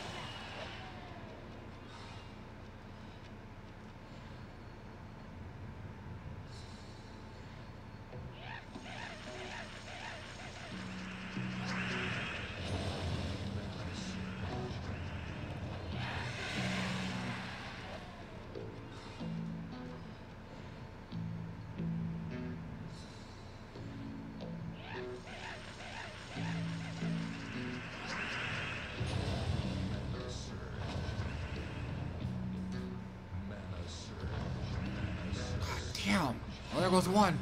Damn. Well, there goes one.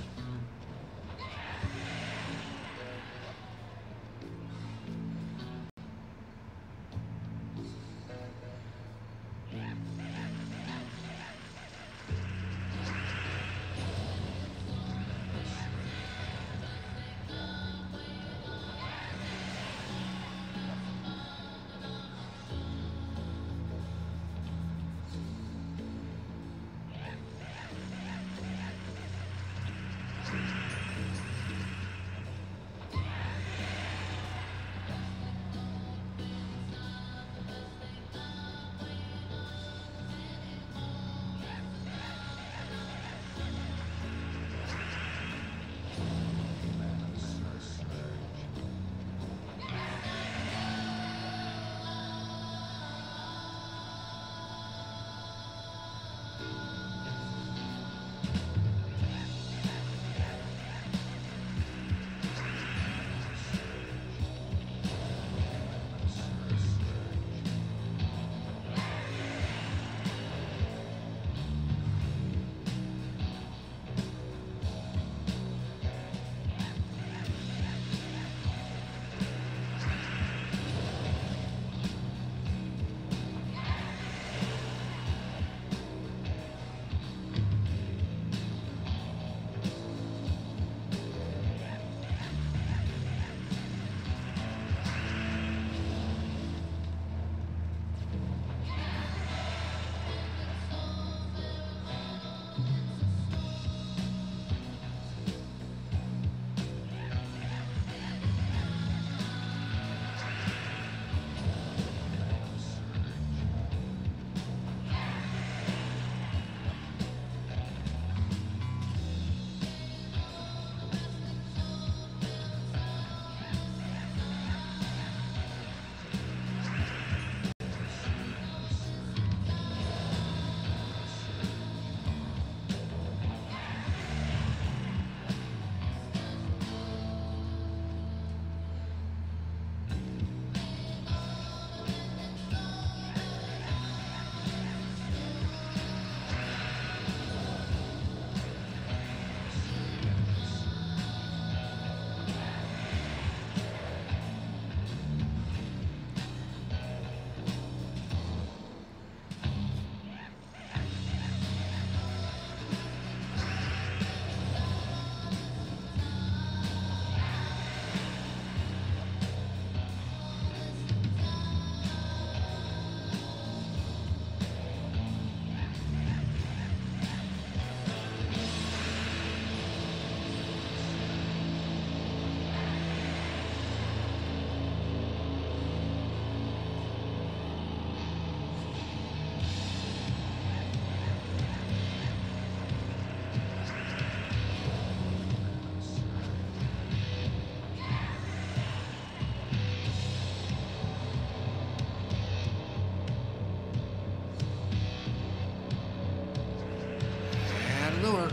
Lure.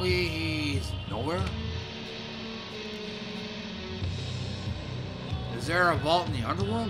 apparently he's nowhere. Is there a vault in the underworld?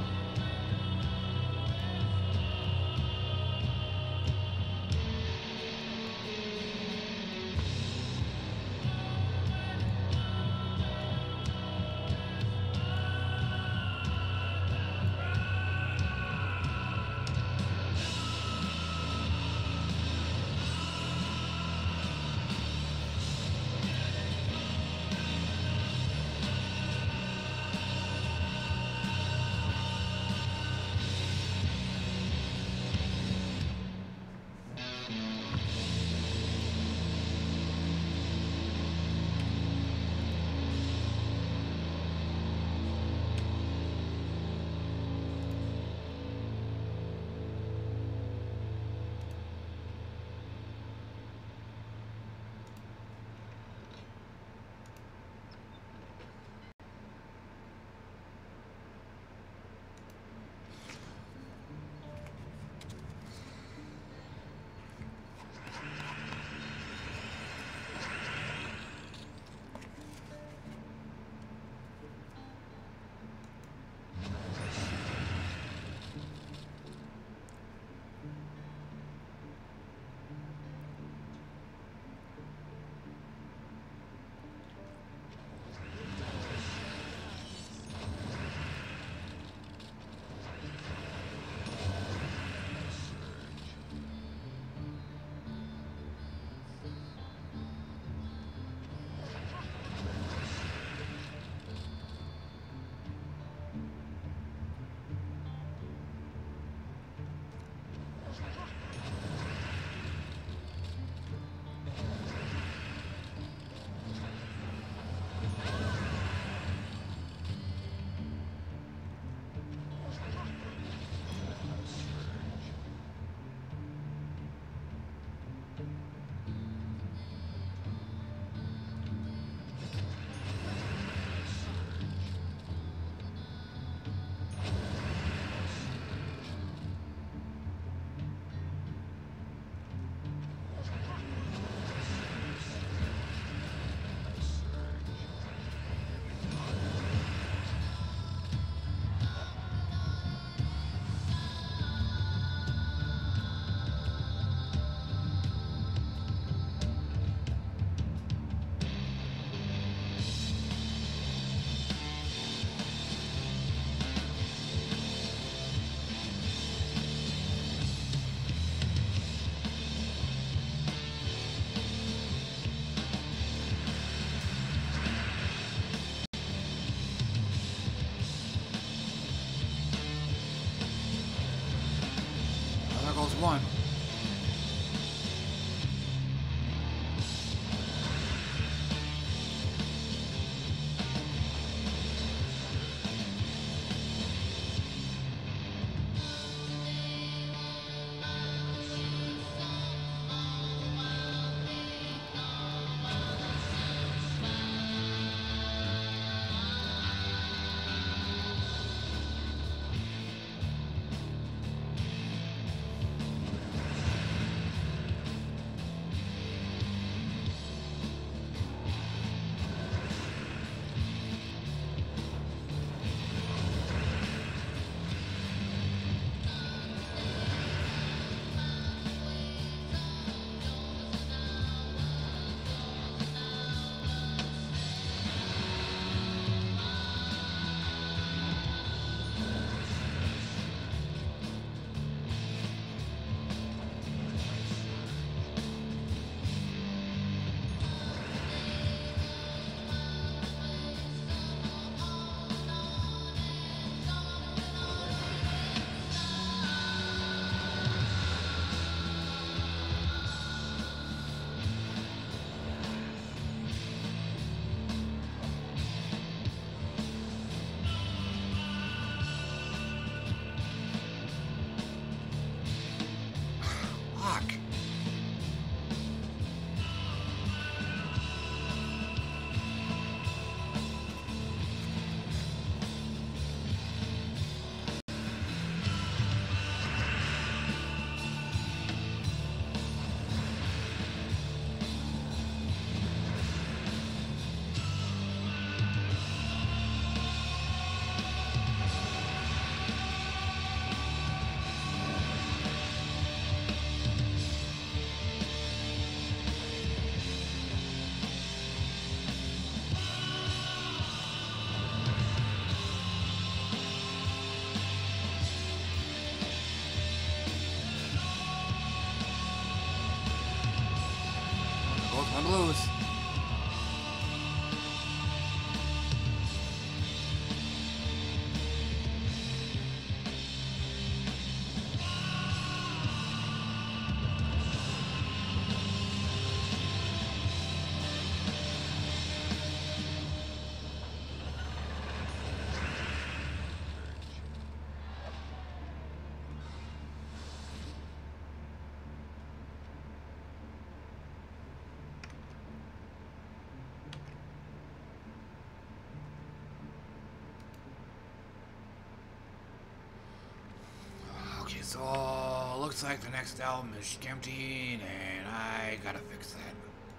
so looks like the next album is empty, and I gotta fix that.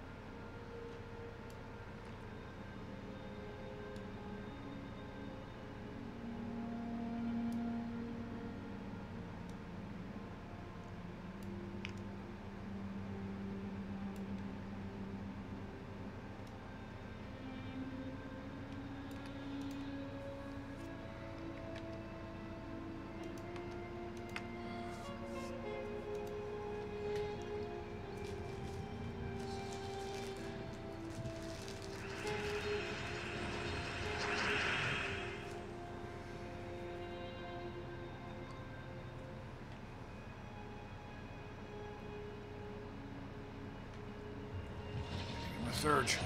Surge.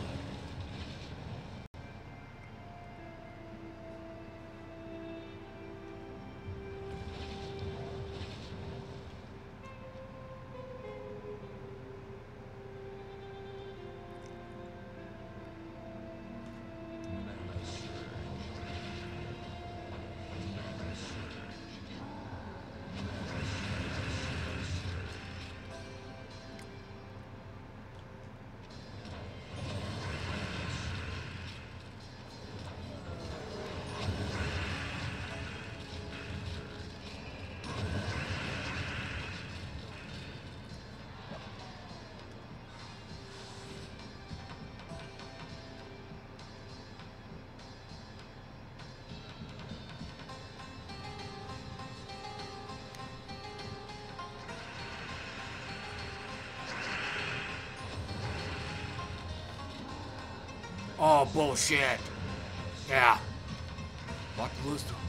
Oh, bullshit. Yeah. What was the...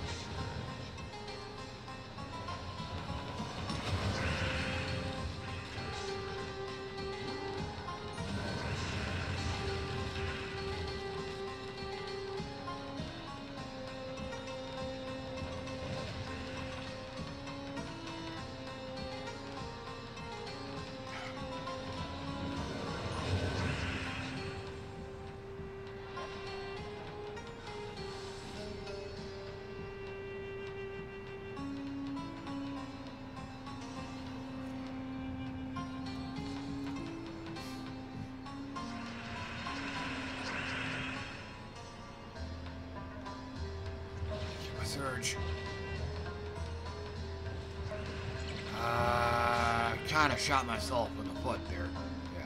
Surge. Uh, kind of shot myself in the foot there. Yeah.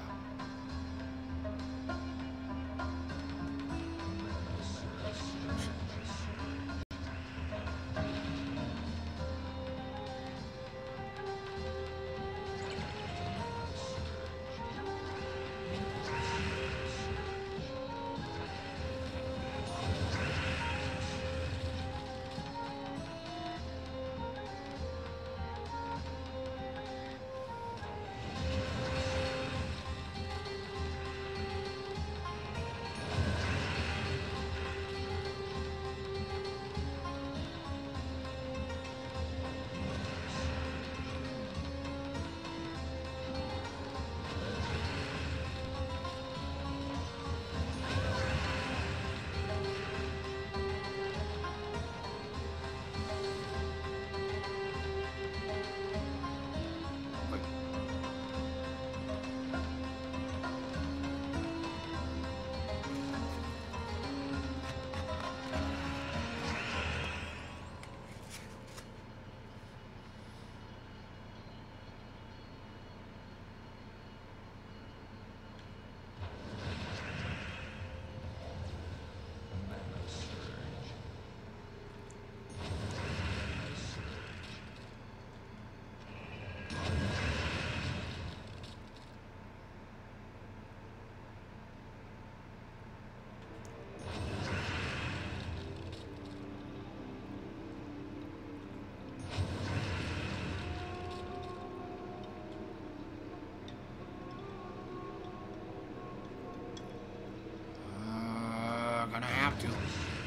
Gonna have to.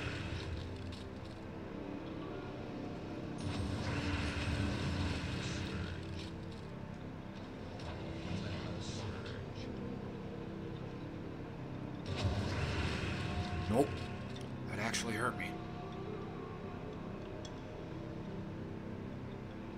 Nope. That actually hurt me.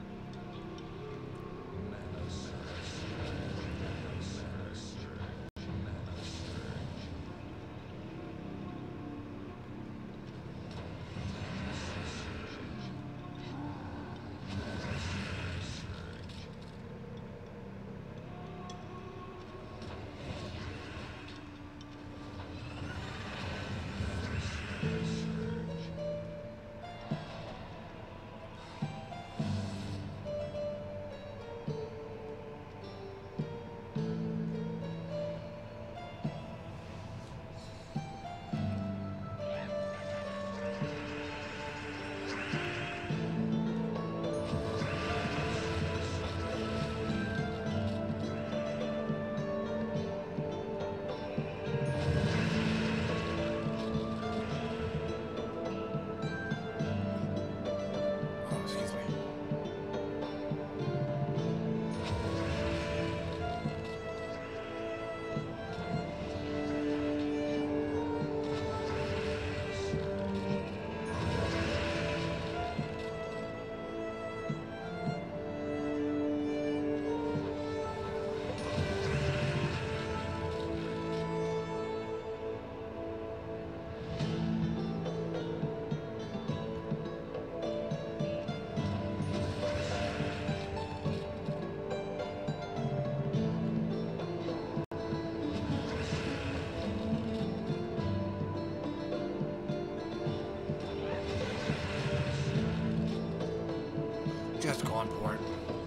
spawn port.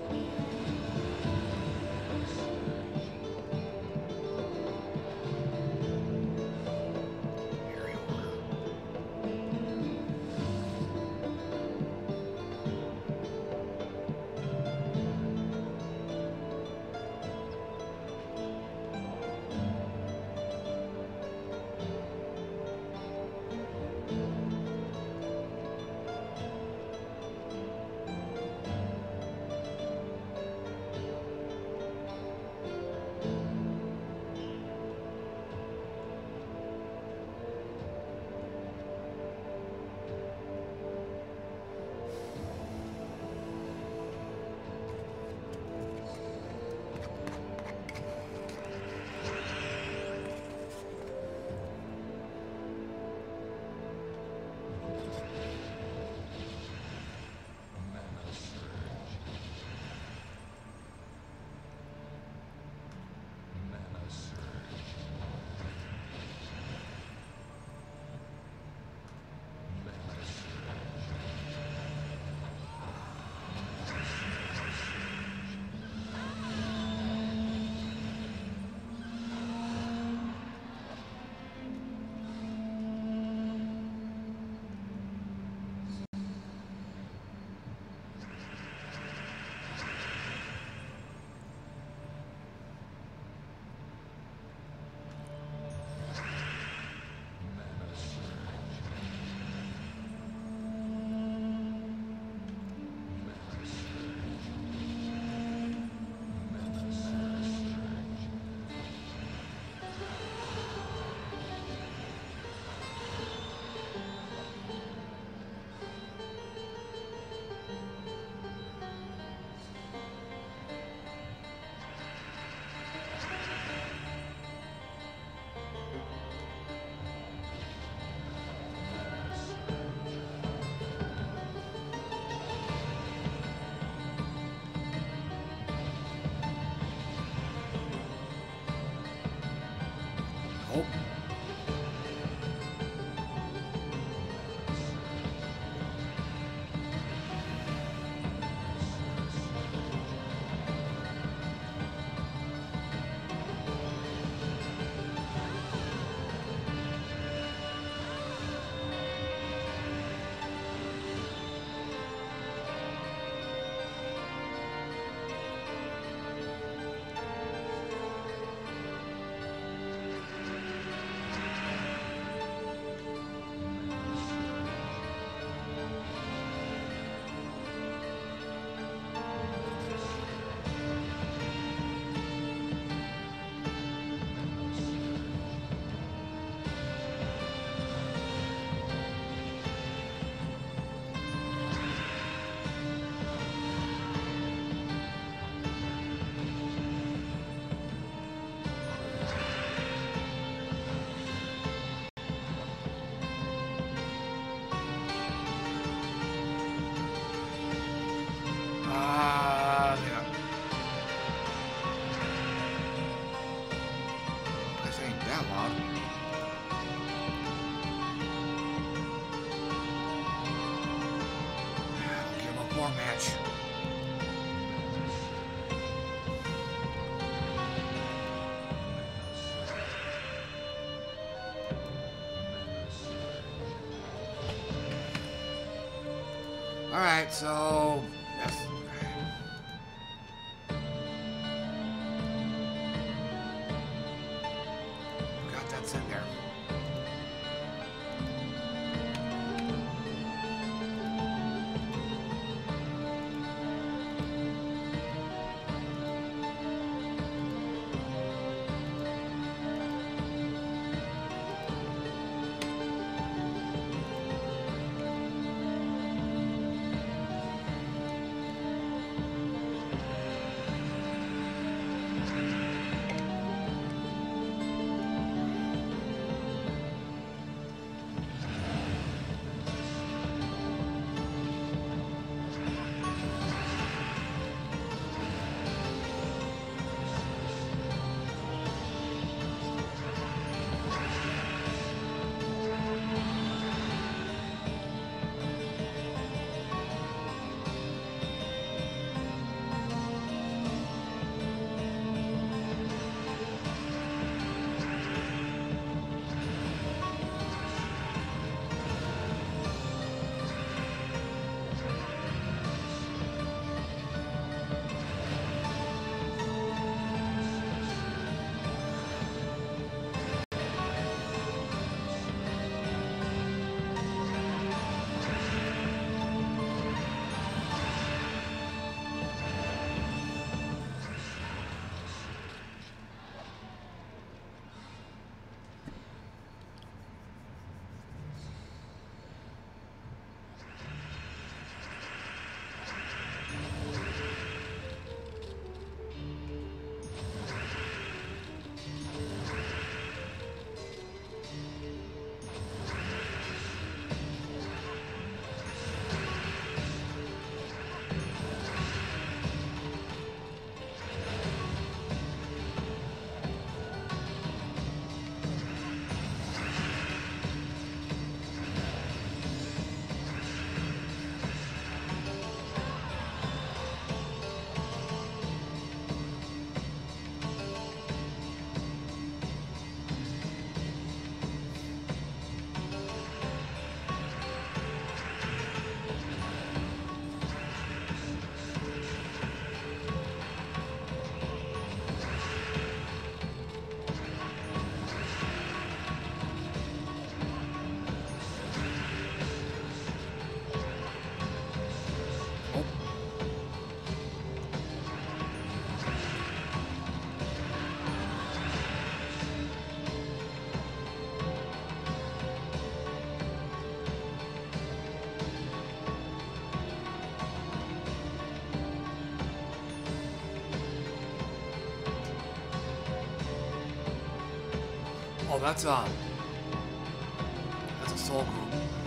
Oh. Ah, yeah. This ain't that loud. I'll give him a more match. All right, so that's got that's in there. that's um, that's a soul group.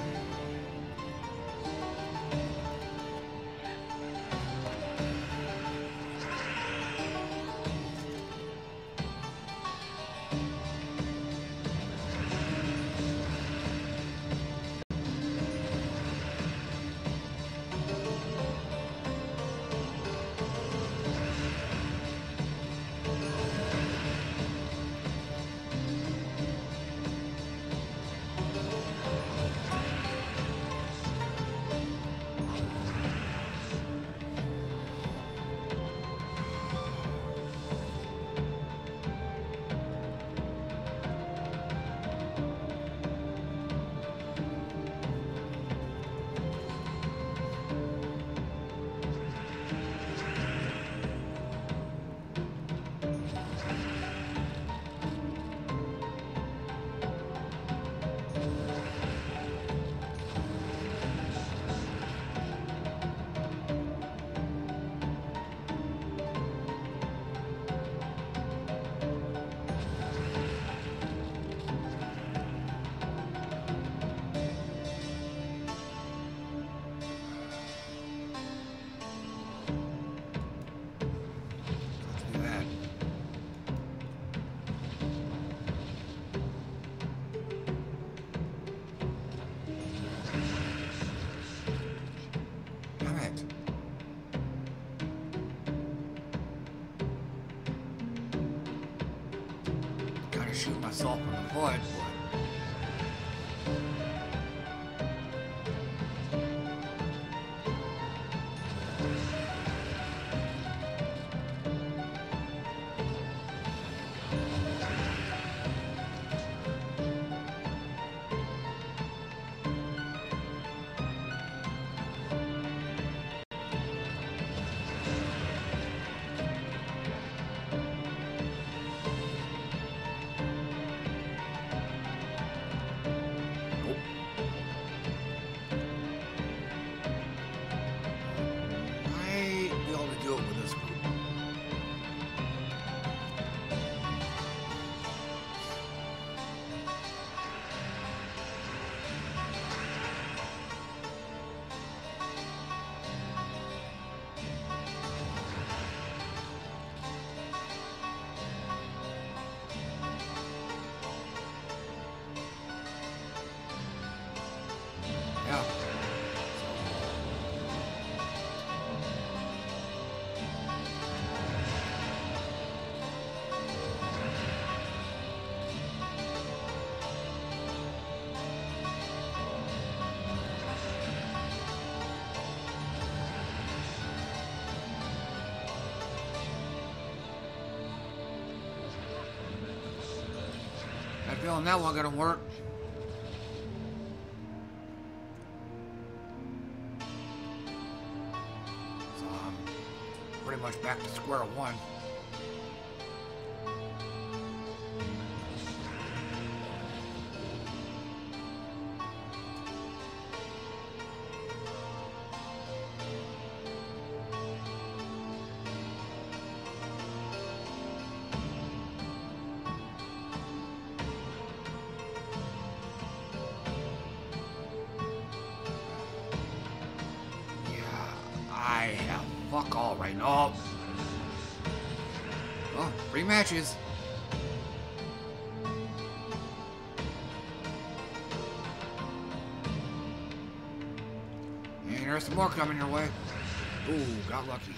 Shoot myself in the foot, but I'm feeling that one gonna work. So I'm pretty much back to square one. Fuck all right now. Oh, three matches. And there's some more coming your way. Ooh, got lucky.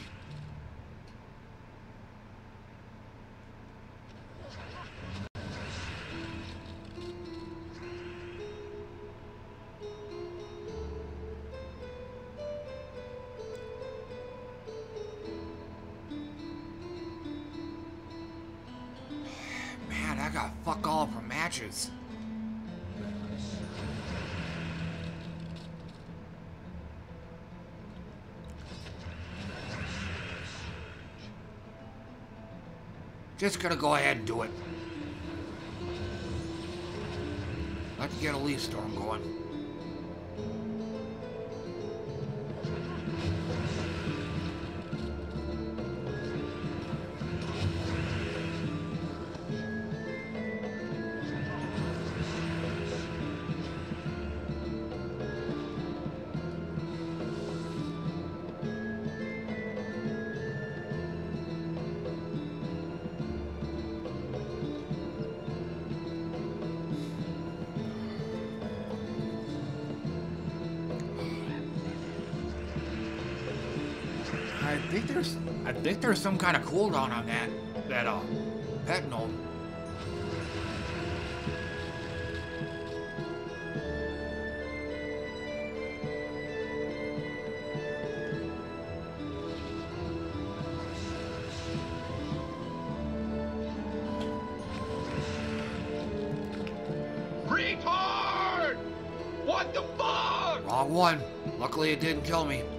Matches. Just gonna go ahead and do it. Let's get a leaf storm going. I think there's, I think there's some kind of cooldown on that, that uh, pet gnome. Retard! What the fuck? Wrong one. Luckily it didn't kill me.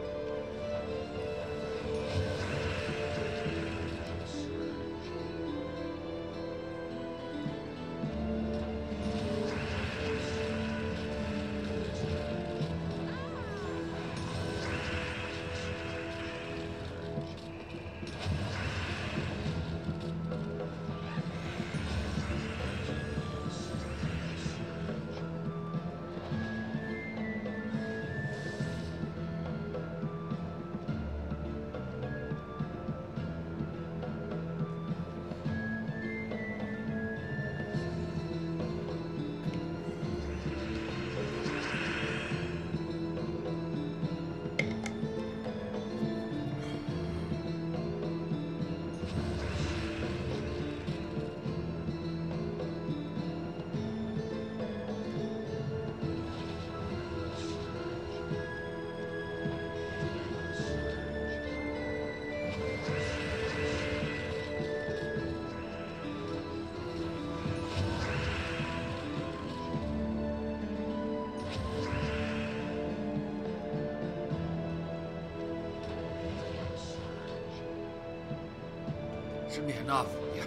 Should be enough. Yeah.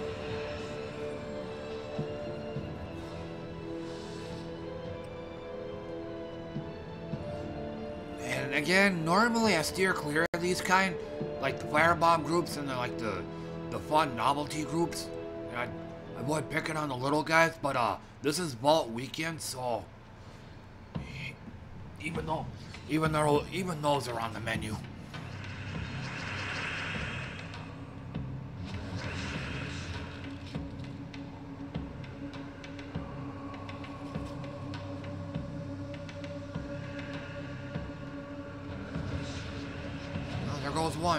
And again, normally I steer clear of these kind, like the firebomb groups and the, like the the fun novelty groups. And I I avoid picking on the little guys, but uh, this is Vault weekend, so even though even though even those are on the menu. Goes one.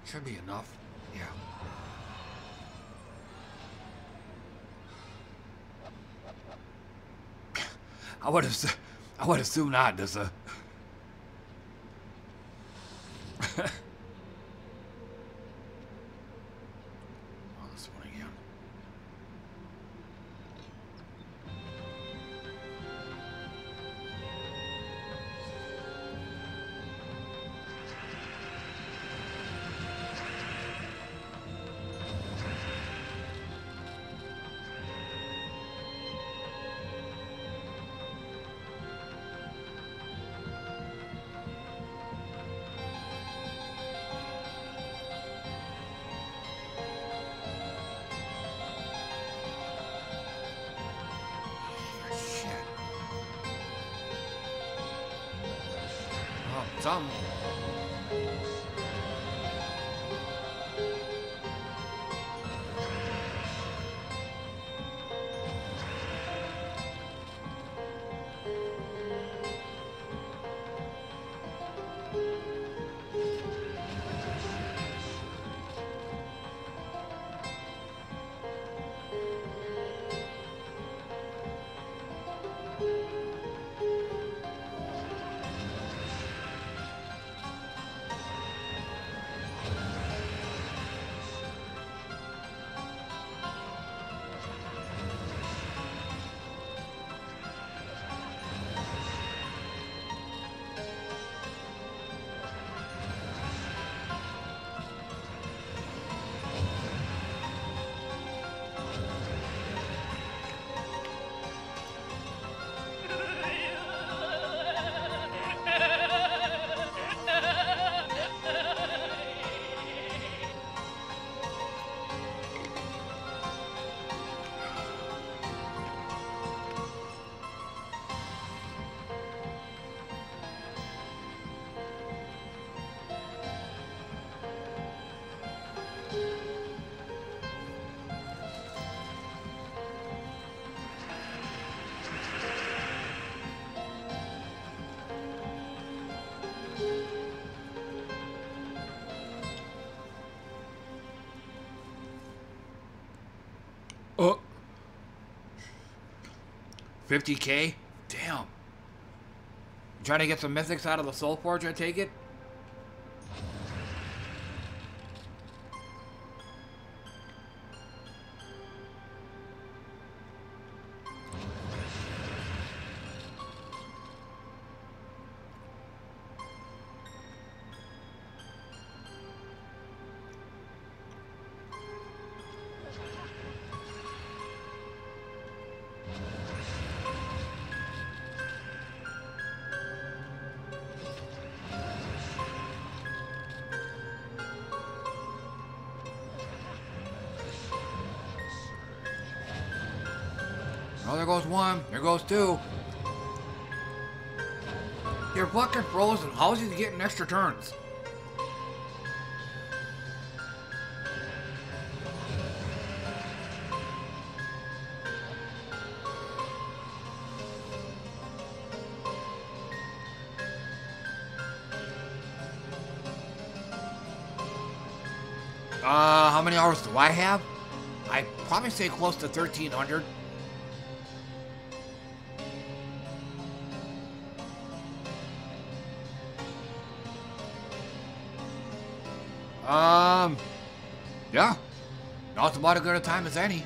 Should be enough. Yeah. I would have. I would assume not. Does a. Some. Oh. fifty K? Damn. You trying to get some mythics out of the Soul Forge, I take it? Oh, there goes one. There goes two. You're fucking frozen. How's he getting extra turns? Uh, how many hours do I have? I'd probably say close to thirteen hundred. Um, yeah, not about as good a time as any.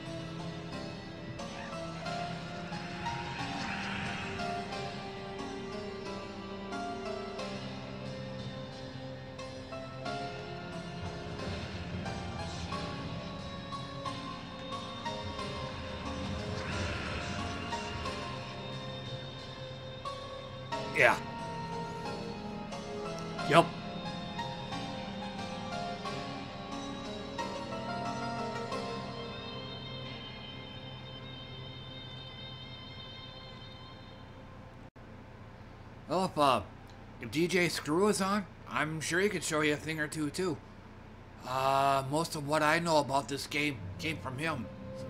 Yeah. Yep. Well, if, uh, if D J Screw is on, I'm sure he could show you a thing or two, too. Uh, most of what I know about this game came from him. So.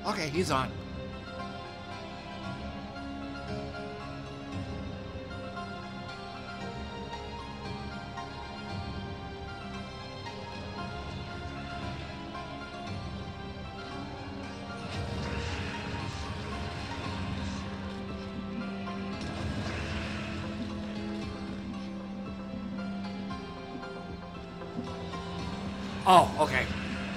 Okay, he's on. Oh, okay.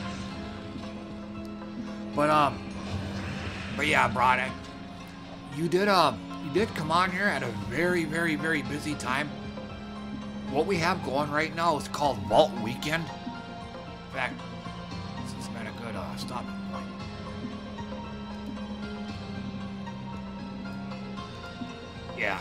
But um, but yeah, Brad, I- you did um, you did come on here at a very, very, very busy time. What we have going right now is called Vault Weekend. In fact, this has been a good uh, stopping point. Yeah.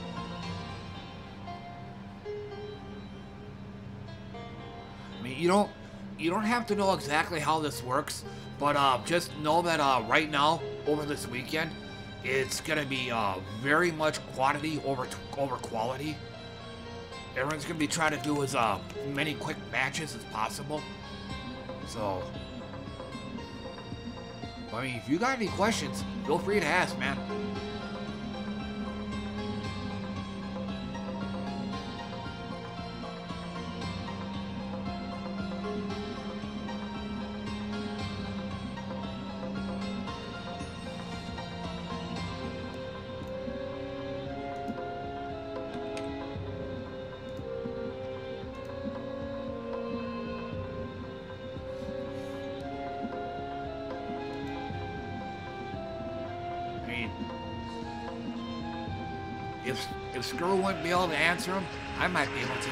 I mean, you don't you don't have to know exactly how this works, but uh, just know that uh, right now, over this weekend, it's gonna be uh, very much quantity over over quality. Everyone's gonna be trying to do as uh, many quick matches as possible. So, I mean, if you got any questions, feel free to ask, man. If if Skrull wouldn't be able to answer them, I might be able to.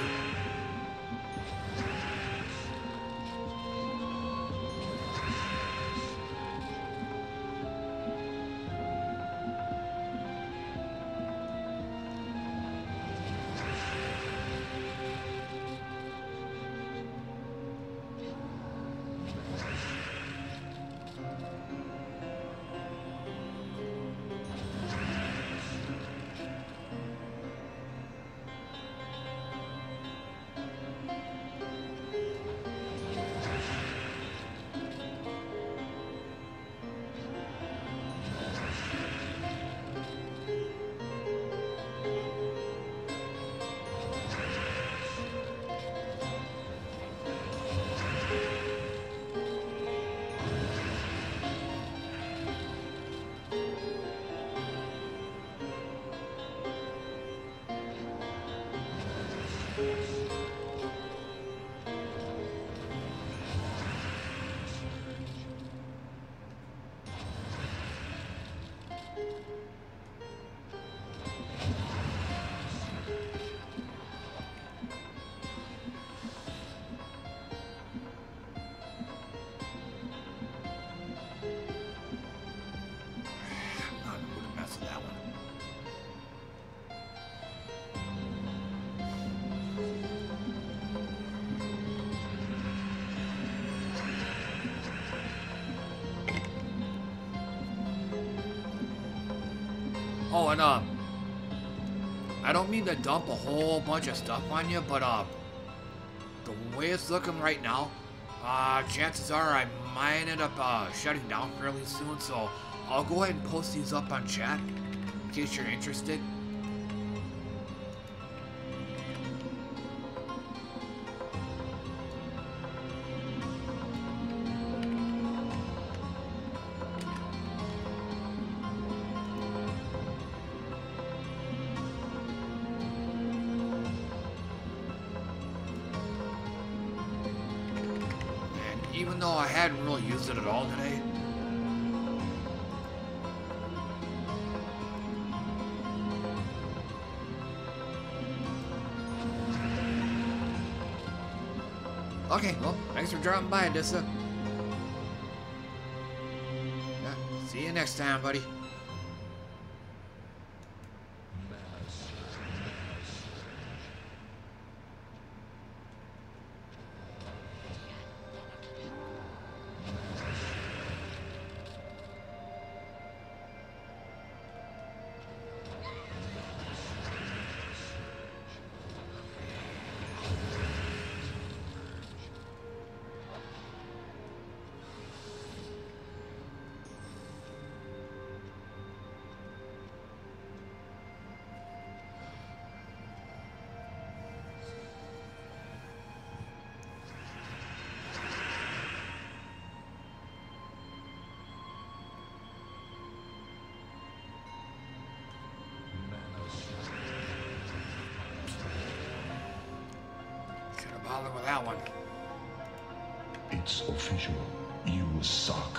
Oh, and uh, I don't mean to dump a whole bunch of stuff on you, but uh, the way it's looking right now, uh, chances are I might end up uh, shutting down fairly soon, so I'll go ahead and post these up on chat in case you're interested. Even though I hadn't really used it at all today. Okay, well, thanks for dropping by, Adyssa. Yeah, see you next time, buddy. I'll live with that one. It's official. You suck.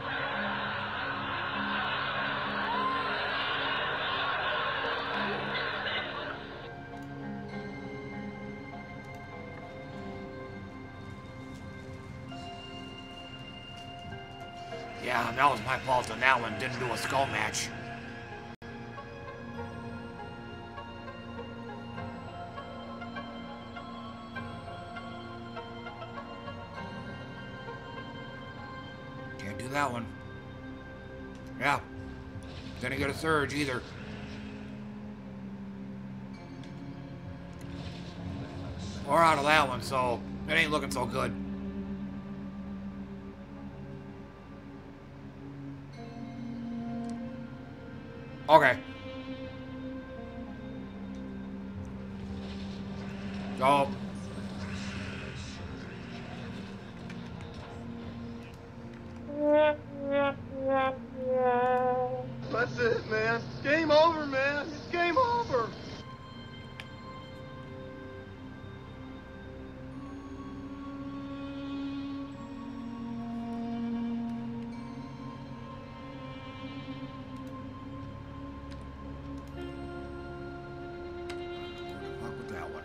Yeah, that was my fault on that one. Didn't do a skull match. Can't do that one. Yeah. Didn't get a surge either. Or out of that one, so it ain't looking so good. Okay. Go. That's it, man. Game over, man. It's game over. Fuck with that one.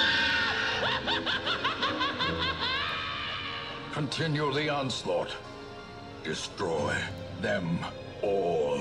Continue the onslaught. Destroy them all.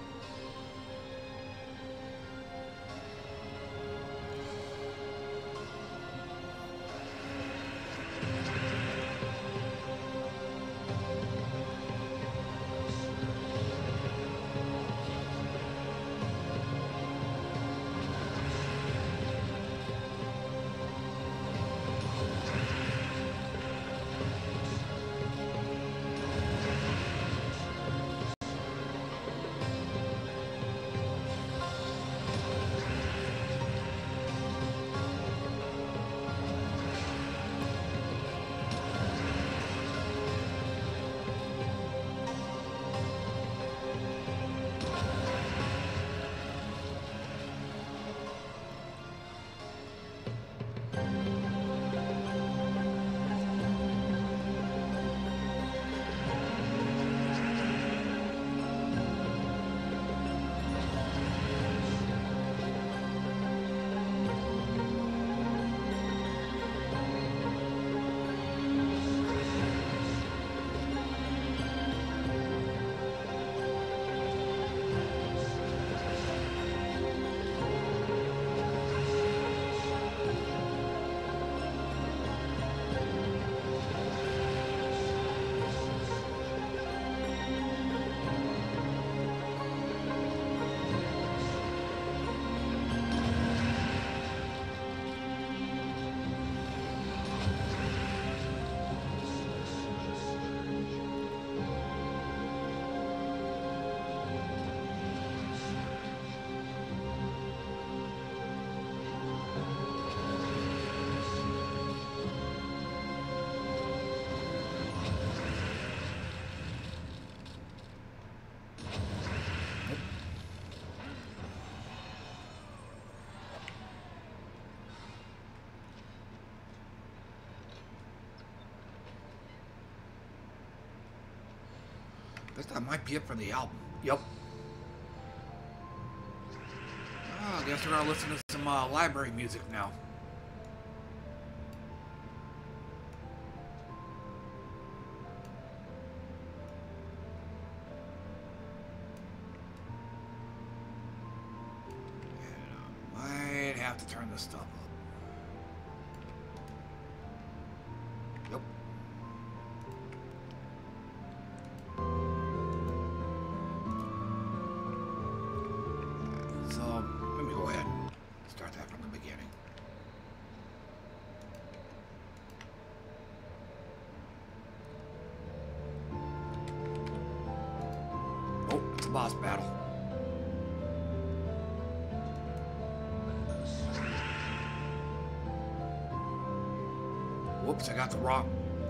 Guess that might be it for the album. Yep. Oh, I guess we're gonna listen to some uh, library music now. And I might have to turn this stuff up. Yep. So, let me go ahead and start that from the beginning. Oh, it's a boss battle. Whoops, I got the wrong.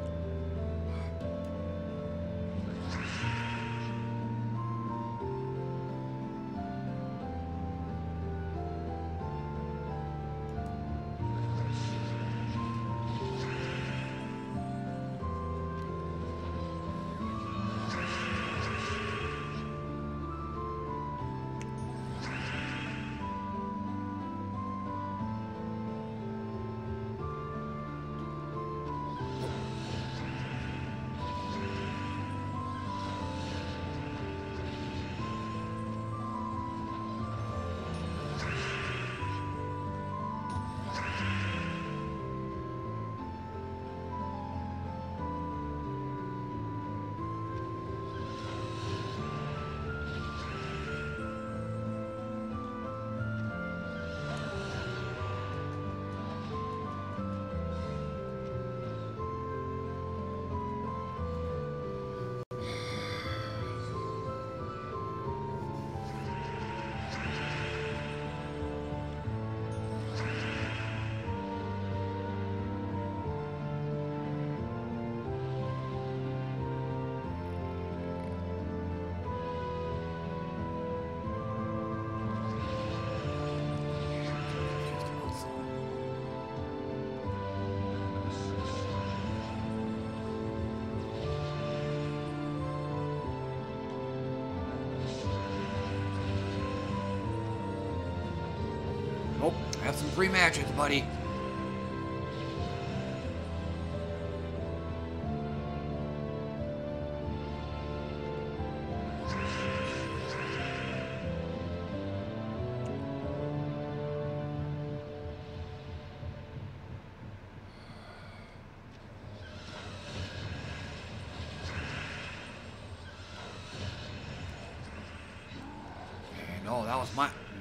Nope, have some free matches, buddy.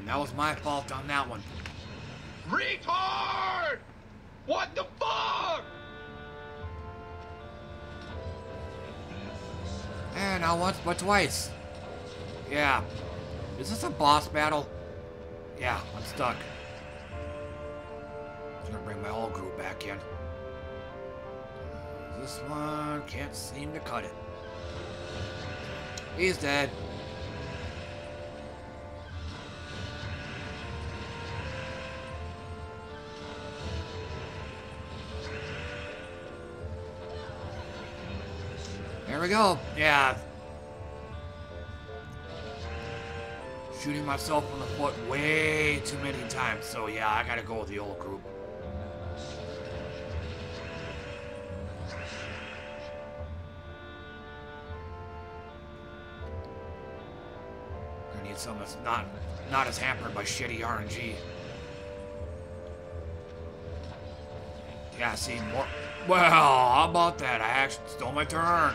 That was my fault on that one. Retard! What the fuck? And not once, but twice. Yeah. Is this a boss battle? Yeah, I'm stuck. I'm gonna bring my whole group back in. This one can't seem to cut it. He's dead. There we go. Yeah. Shooting myself in the foot way too many times. So yeah, I gotta go with the old group. I need something that's not not as hampered by shitty R N G. Yeah, see more. Well, how about that? I actually stole my turn.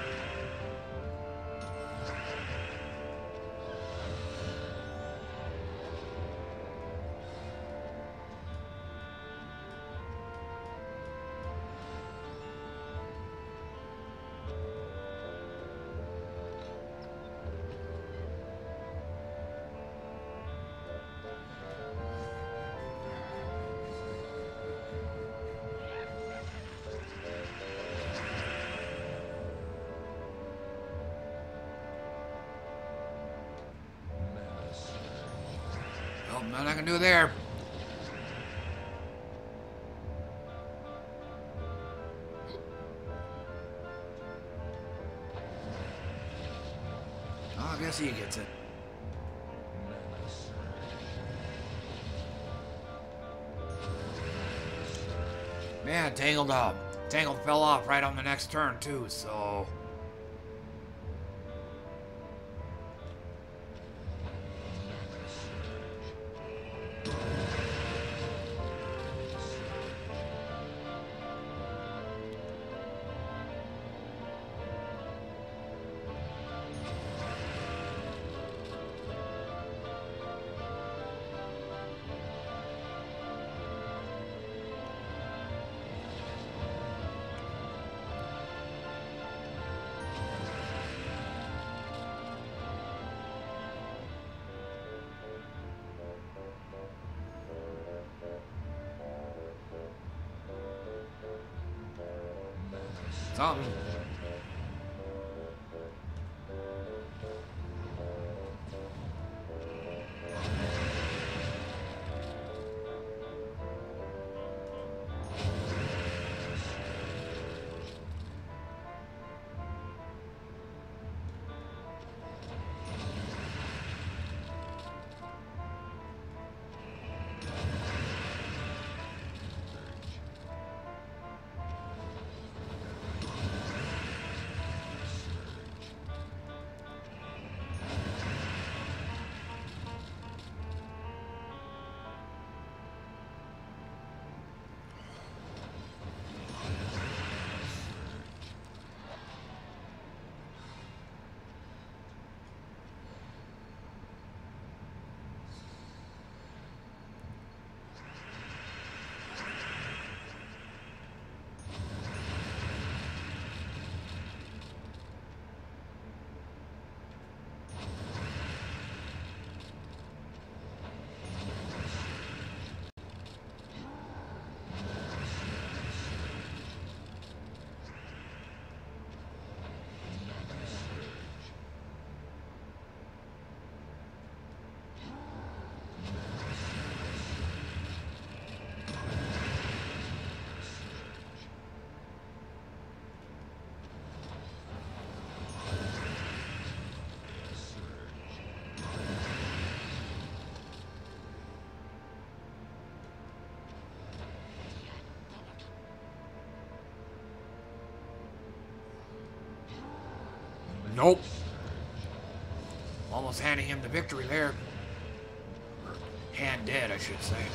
Nothing I can do there. Oh, I guess he gets it. Man, Tangled up. Tangled fell off right on the next turn too, so... Something. Nope. Almost handing him the victory there. Or hand dead, I should say.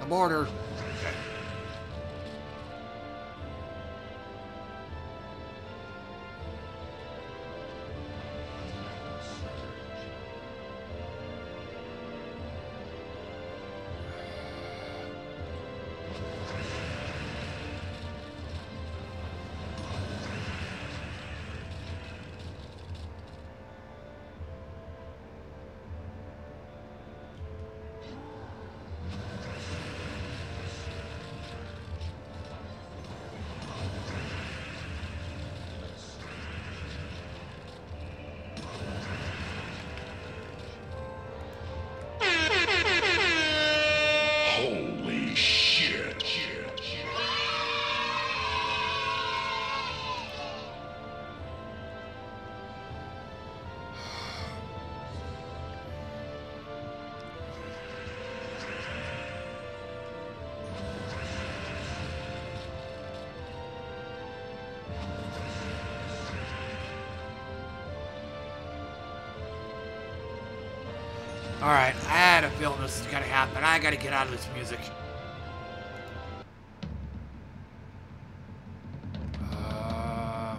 the border. Holy shit. Alright, I had a feeling this is gonna happen. I gotta get out of this music. Um,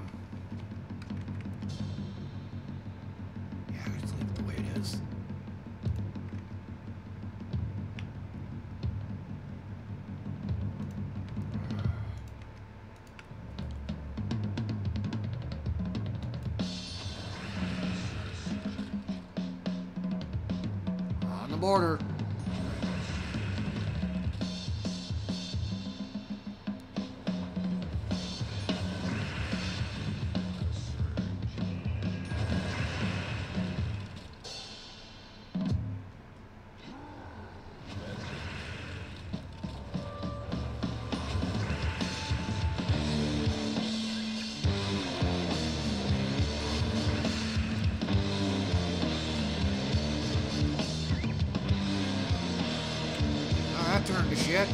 yeah, I just leave it the way it is. On the border. Oh, that turned to shit.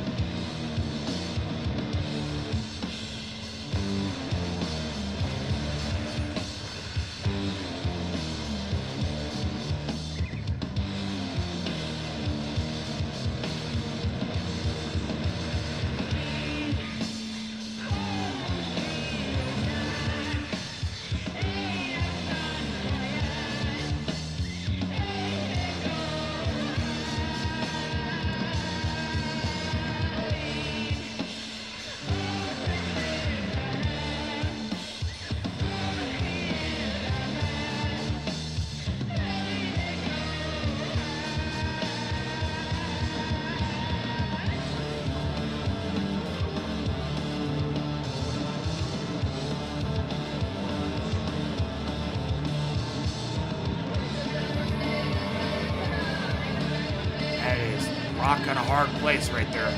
That is rocking a hard place right there.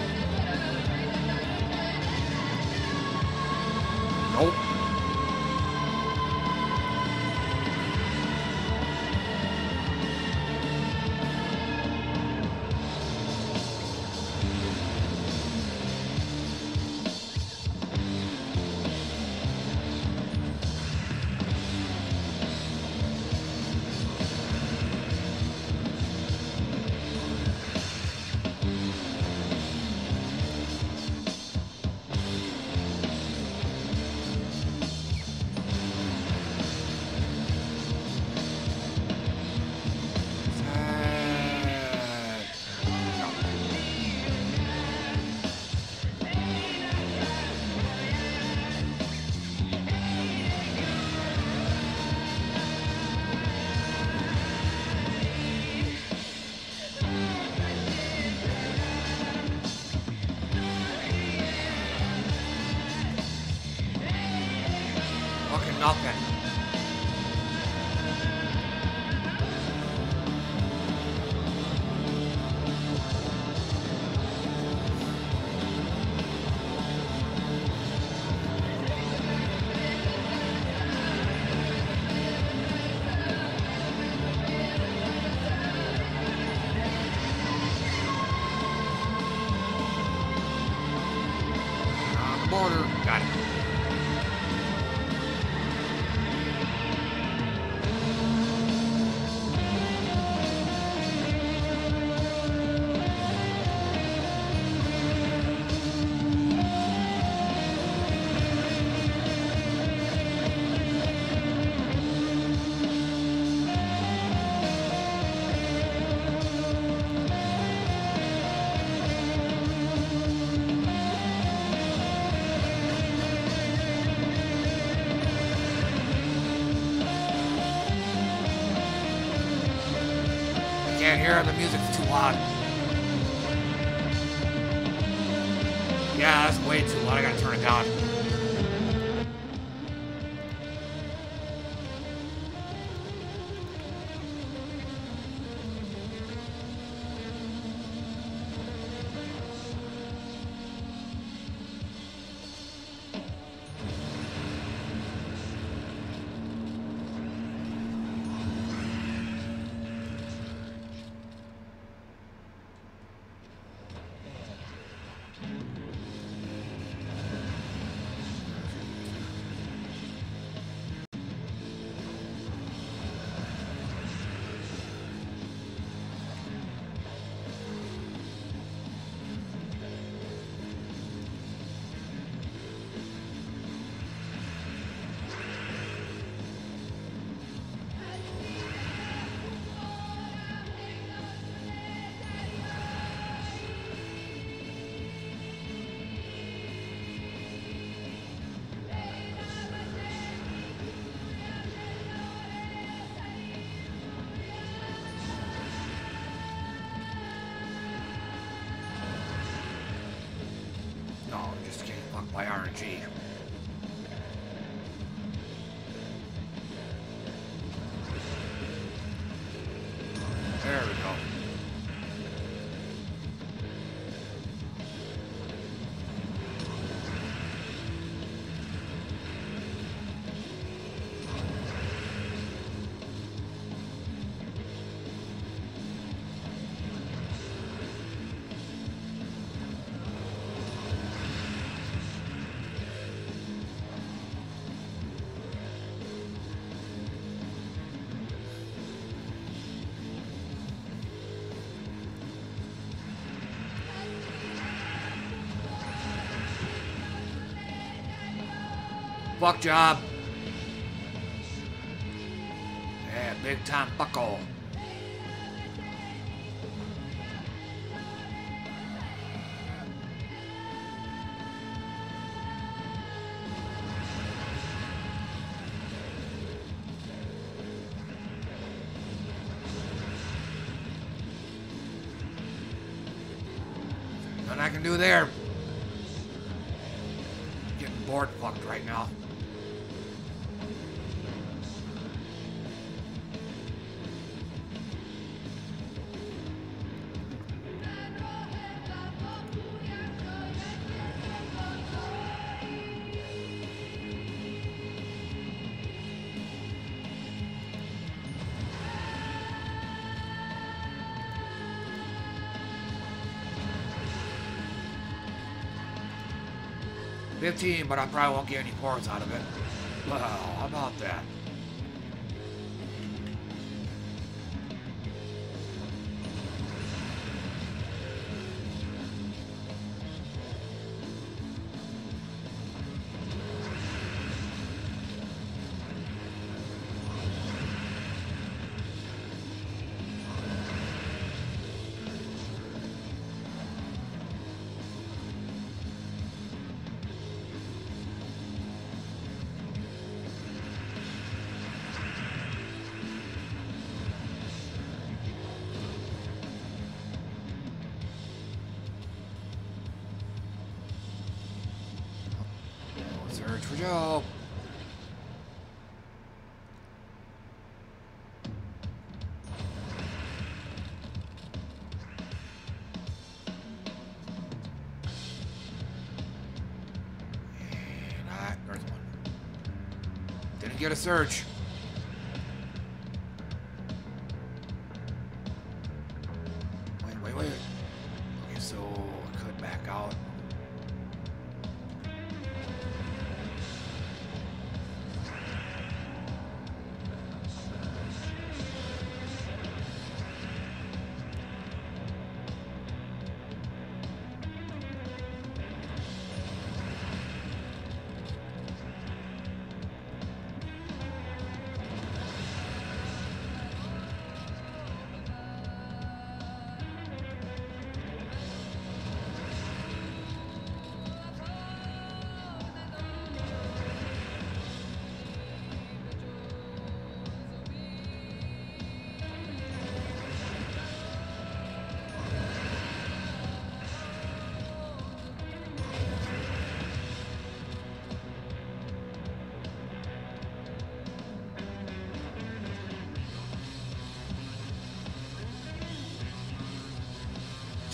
Nope. Fucking nothing. On the border. Got it. hear the music's too loud. Yeah, that's way too loud. I gotta turn it down. By R N G. There we go. Fuck job. Yeah, big time bucko. Nothing I can do there. Getting bored fucked right now. fifteen, but I probably won't get any points out of it. Well, how about that? Search for Joe. And I, there's one. Didn't get a search. Wait, wait, wait. Okay, so I could back out.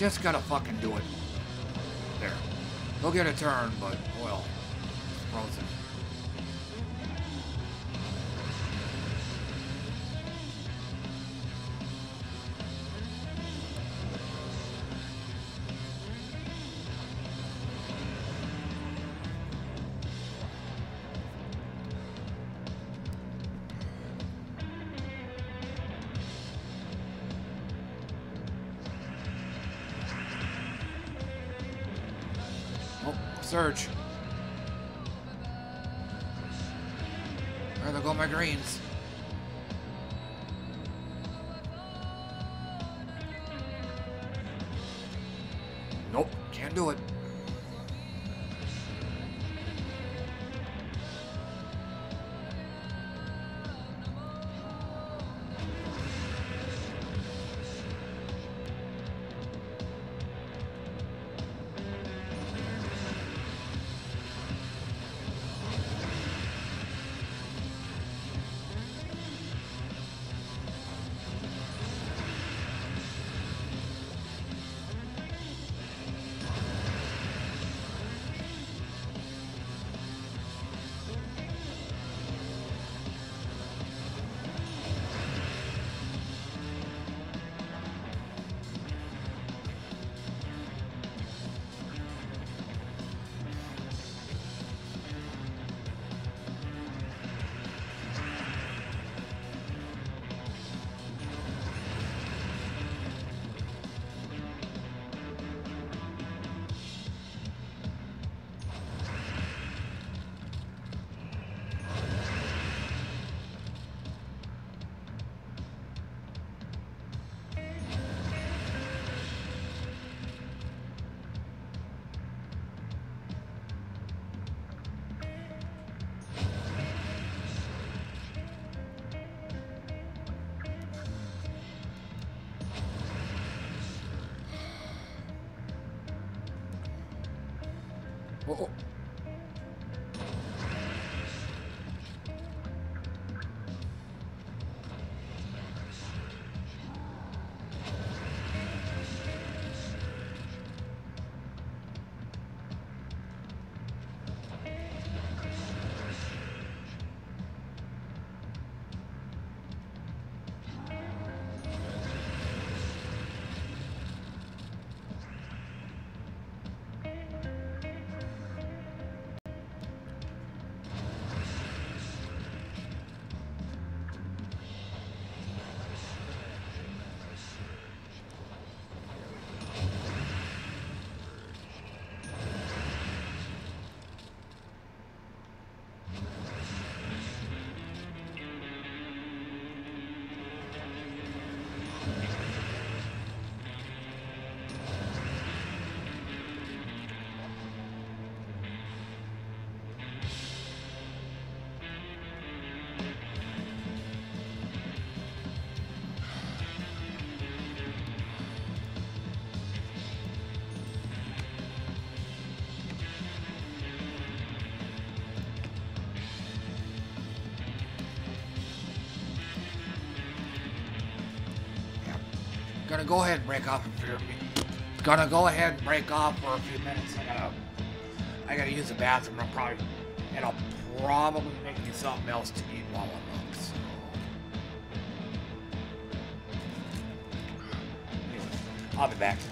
just gotta fucking do it. There. He'll get a turn, but, well, it's frozen. Surge. Where there go my greens? Nope, can't do it. Oh, oh. Gonna go ahead and break off for a few. Gonna go ahead and break off for a few minutes. I gotta, I gotta use the bathroom. I'll probably, and I'll probably make me something else to eat while I look. So. Anyway, I'll be back.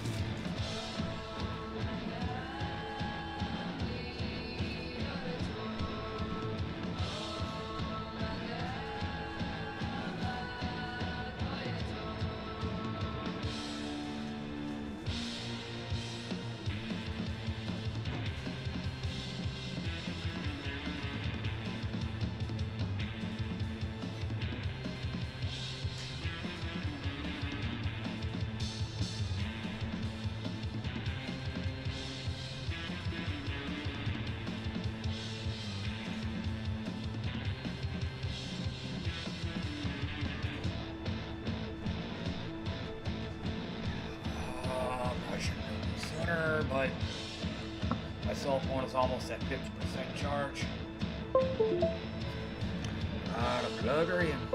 But my cell phone is almost at fifty percent charge. Gotta plug her in.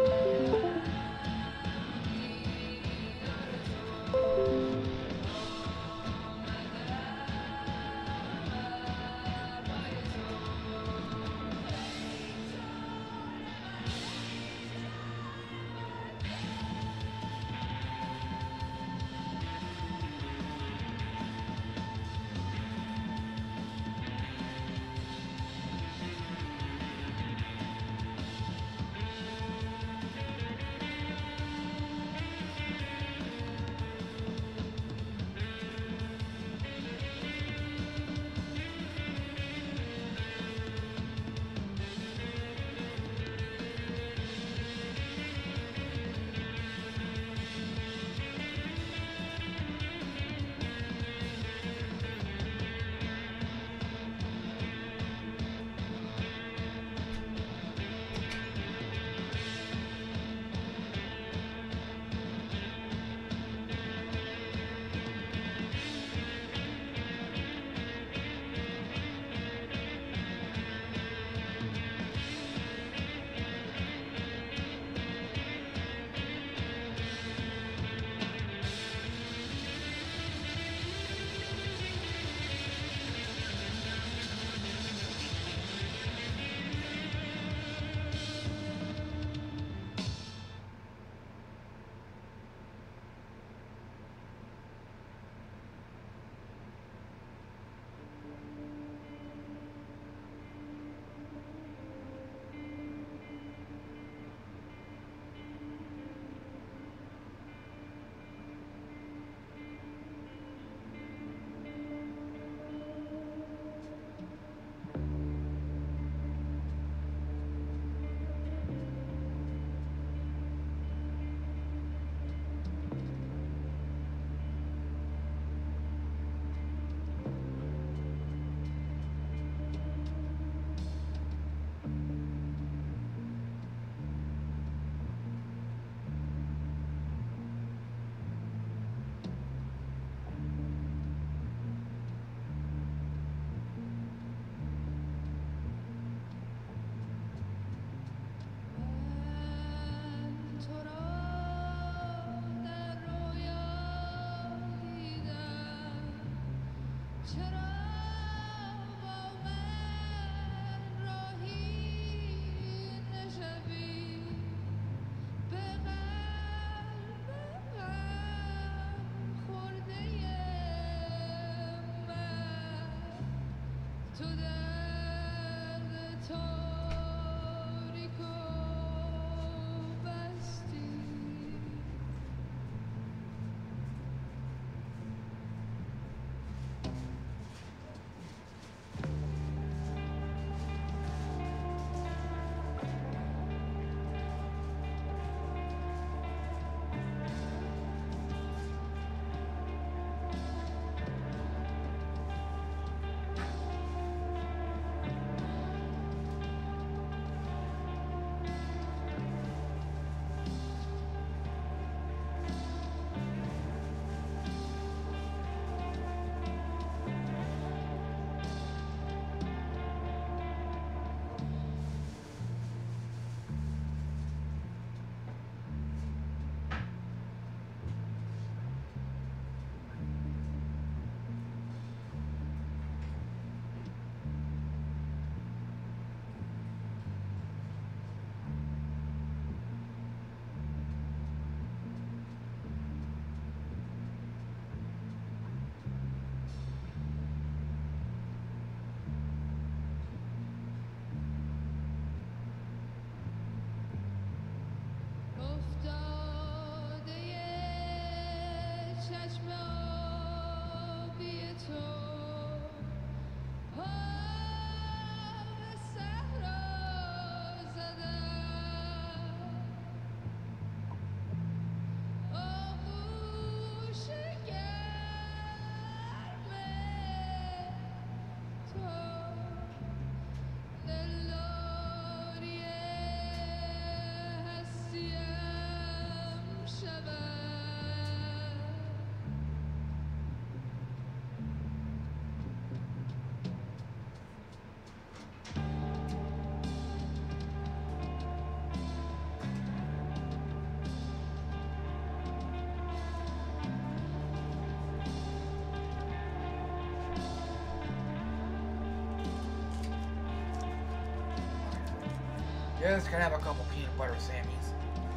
Just gonna have a couple peanut butter Sammies.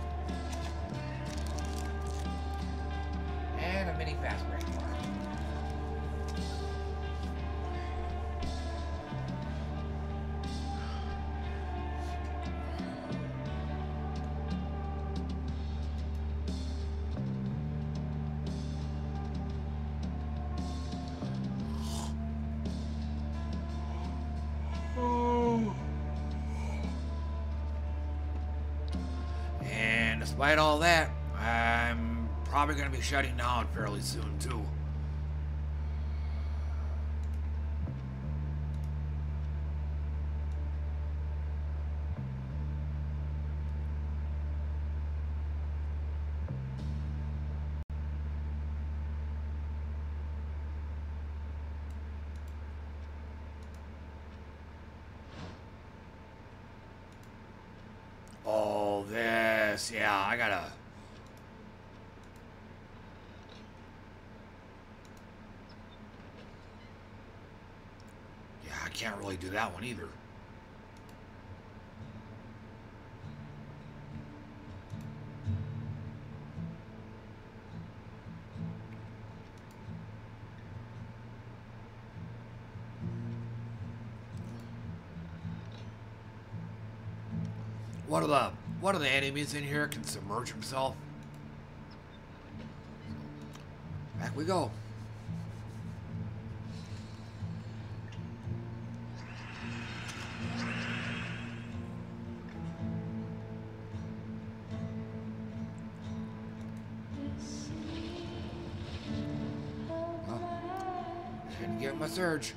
And a mini fast break bar. Despite all that, I'm probably going to be shutting down fairly soon, too. Oh, this, yeah, I gotta... Yeah, I can't really do that one either. One of the one of the enemies in here can submerge himself. Back we go. Well, didn't get my surge.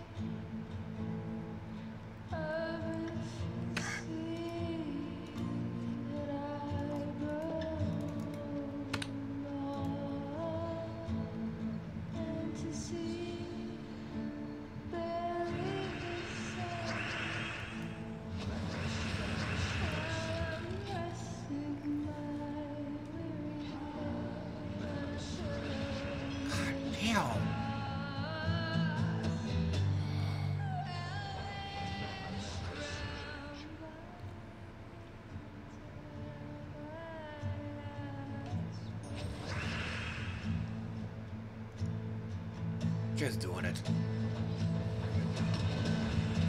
Just doing it.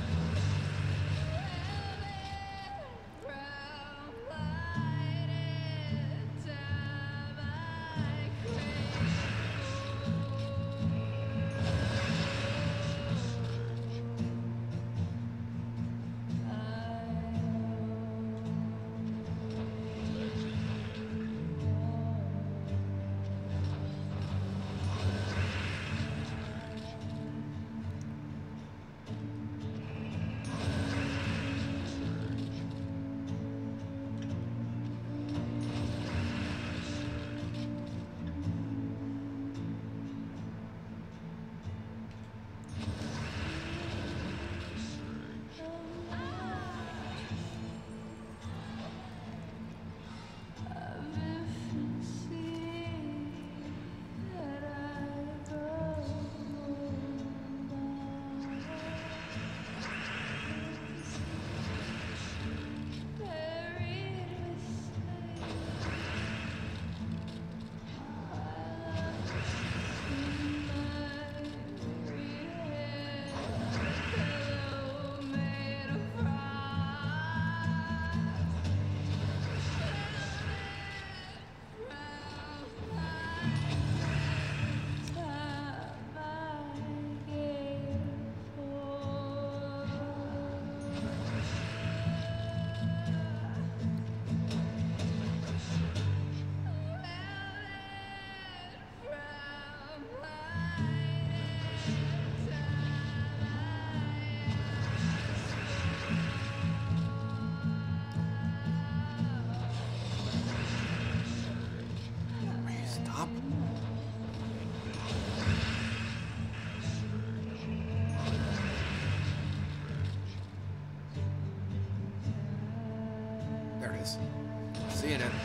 is. Seeing it.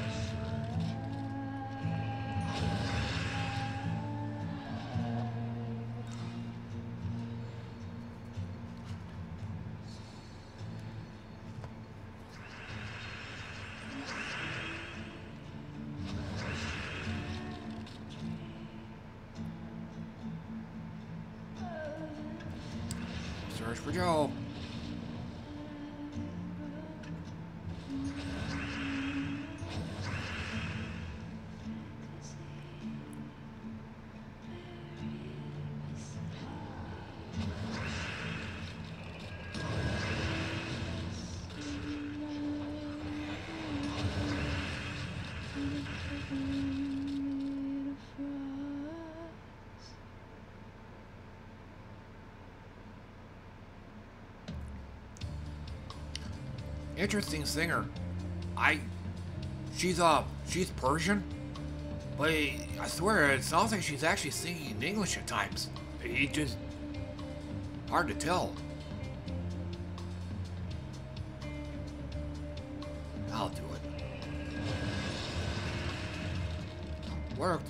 Search for Joe. Interesting singer. I, she's uh, she's Persian, but I swear it sounds like she's actually singing in English at times. It just hard to tell. I'll do it. Worked.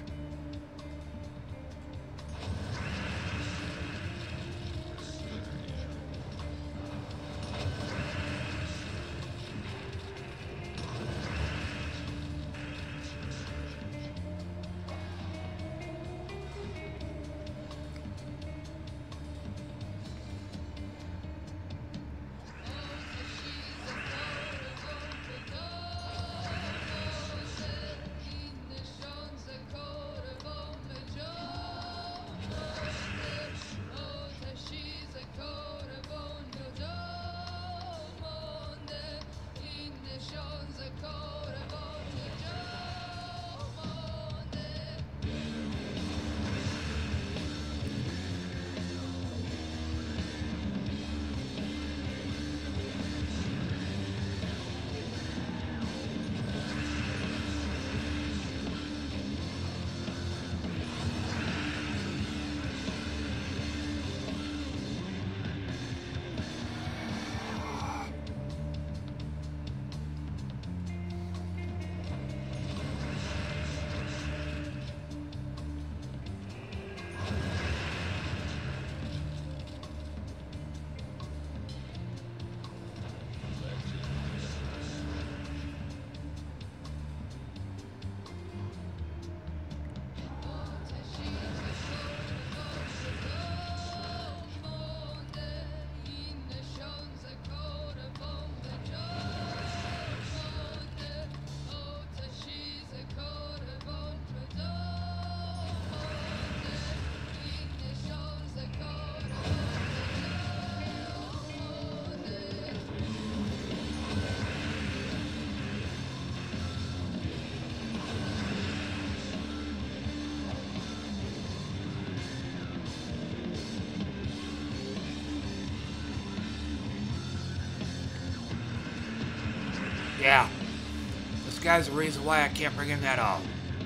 Yeah. This guy's the reason why I can't bring in that, uh,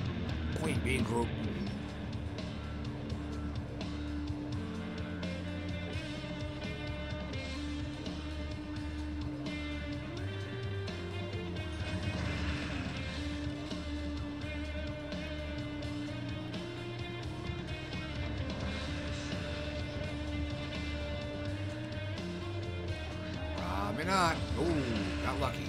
Queen Bee group. Probably not. Ooh, got lucky.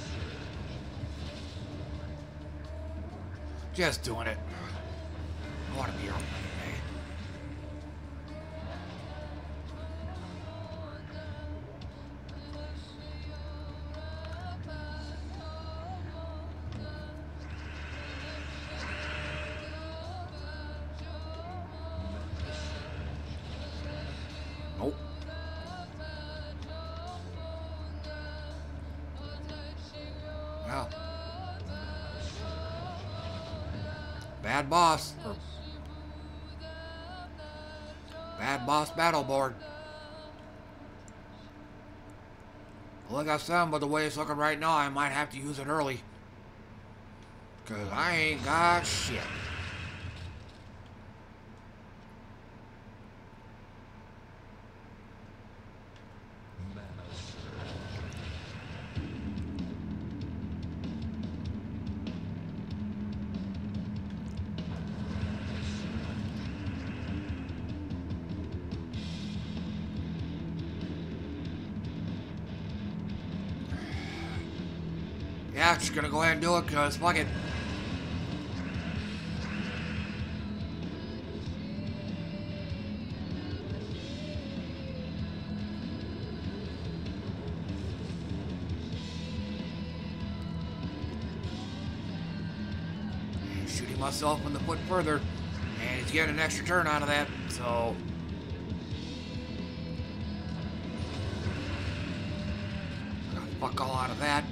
Just doing it. want to be on Monday. Nope. Well. Bad boss. Or bad boss battle board. Only got some, but the way it's looking right now, I might have to use it early. Cause I ain't got shit. Yeah, just gonna go ahead and do it, cause fuck it. Shooting myself in the foot further, and he's getting an extra turn out of that, so. Got fuck all out of that.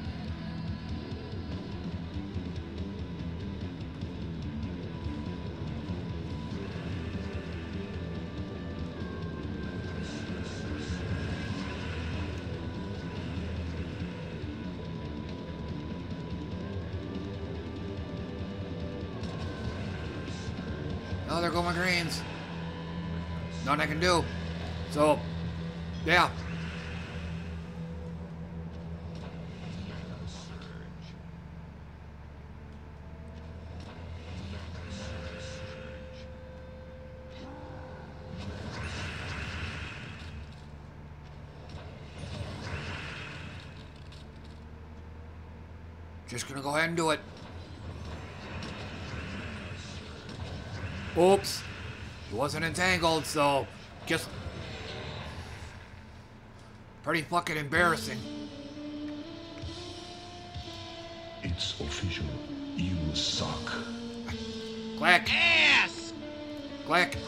Oh, there go my greens. Nothing I can do. So, yeah. Just gonna go ahead and do it. Oops. He wasn't entangled, so just pretty fucking embarrassing. It's official. You suck. Click. Ass! Click.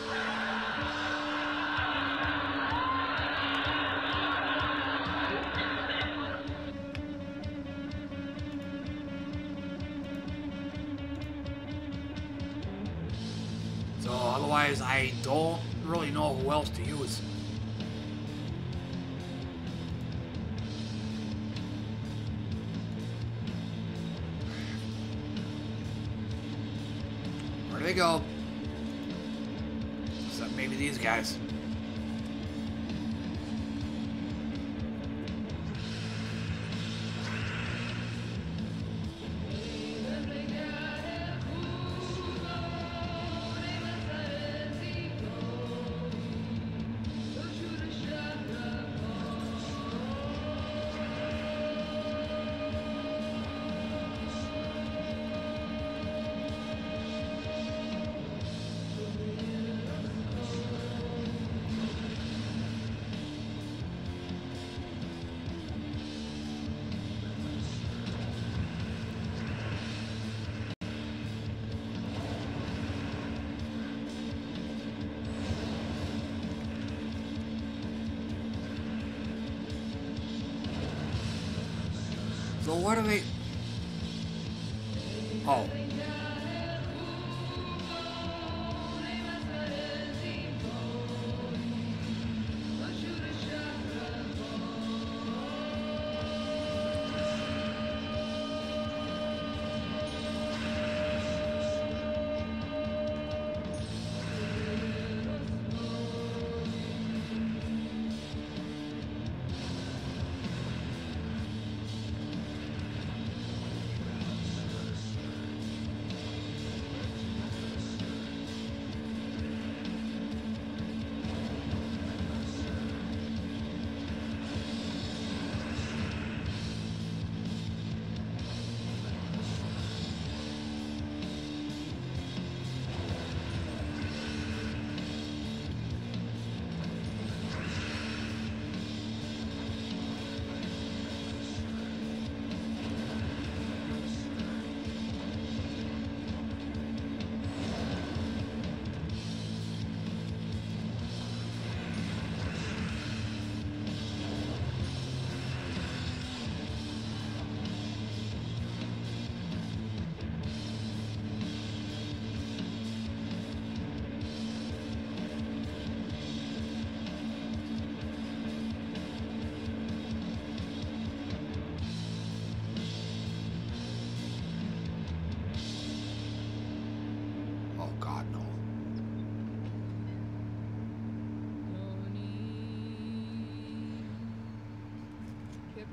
So otherwise, I don't really know who else to use. Where do they go? Except maybe these guys. So what are they? Oh.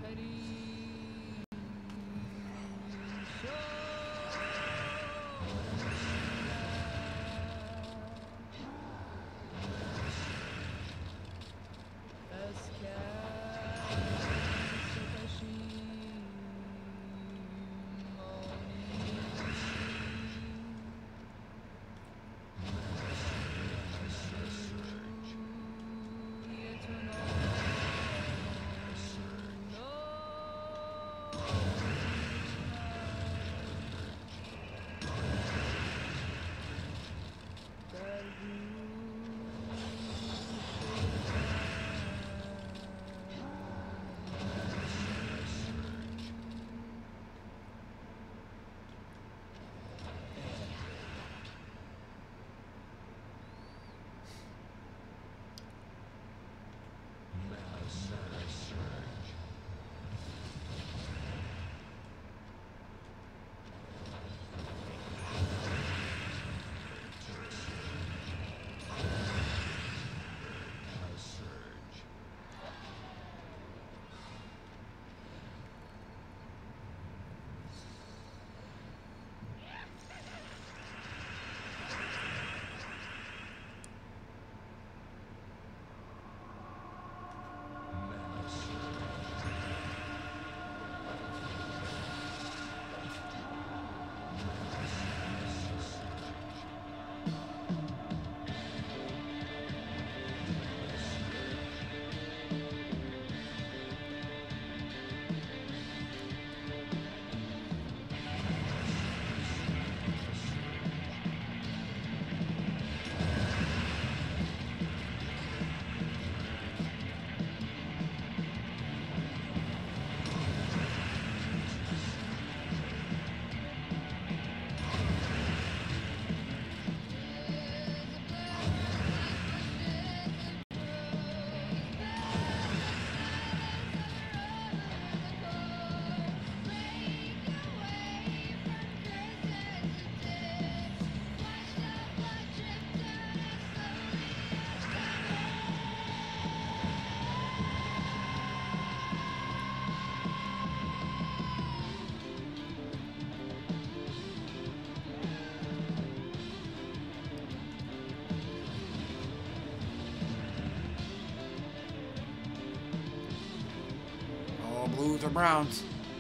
Blues or browns.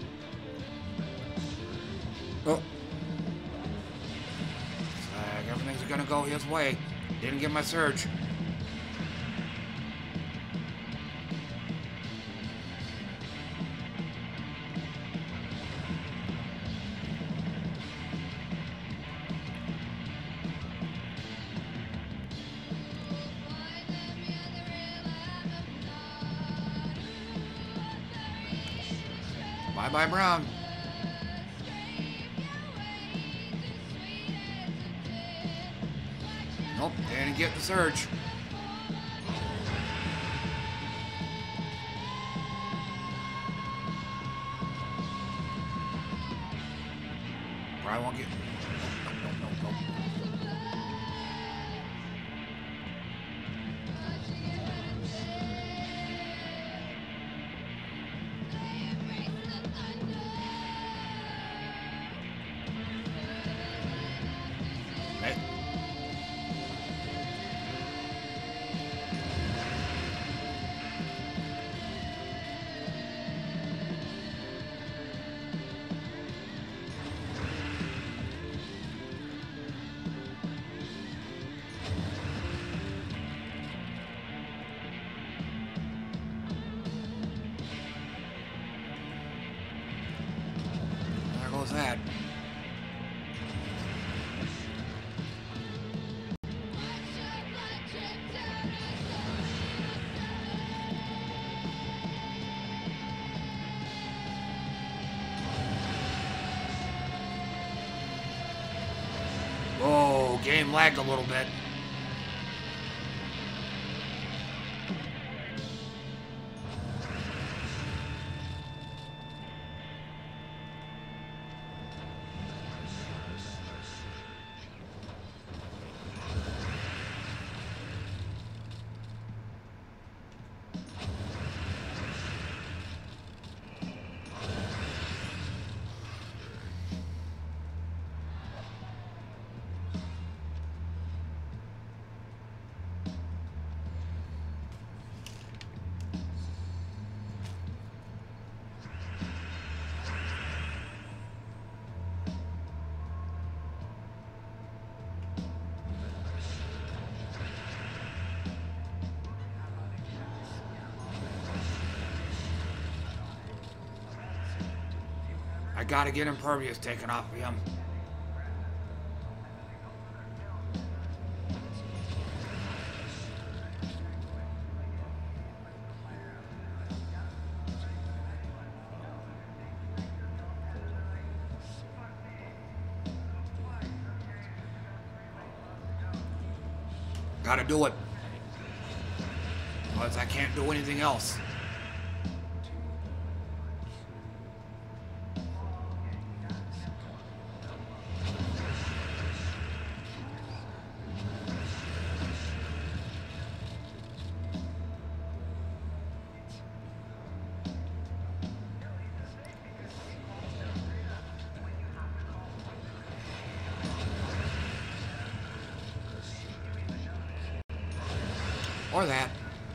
Oh. Looks like everything's gonna go his way. Didn't get my surge. Bye-bye, Brown. Nope, didn't get the surge. Probably won't get... Nope, nope, nope, nope. That. Whoa, game lagged a little bit. gotta get impervious taken off of him. Gotta do it. Otherwise I can't do anything else. Or that.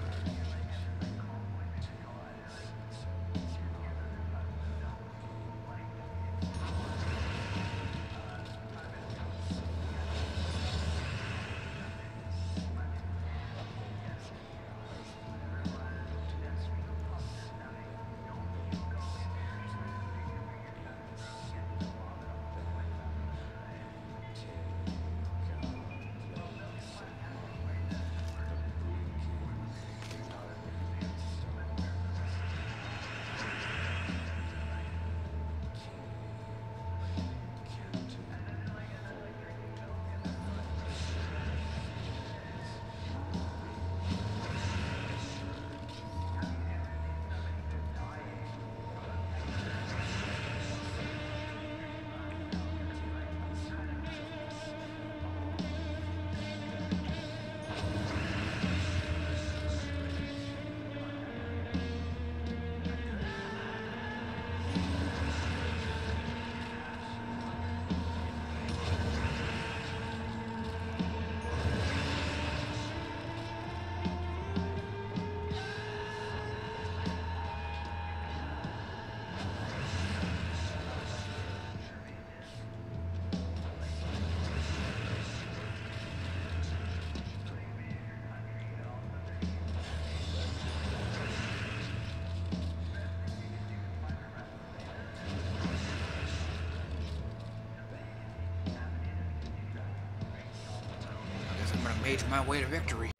Made my way to victory.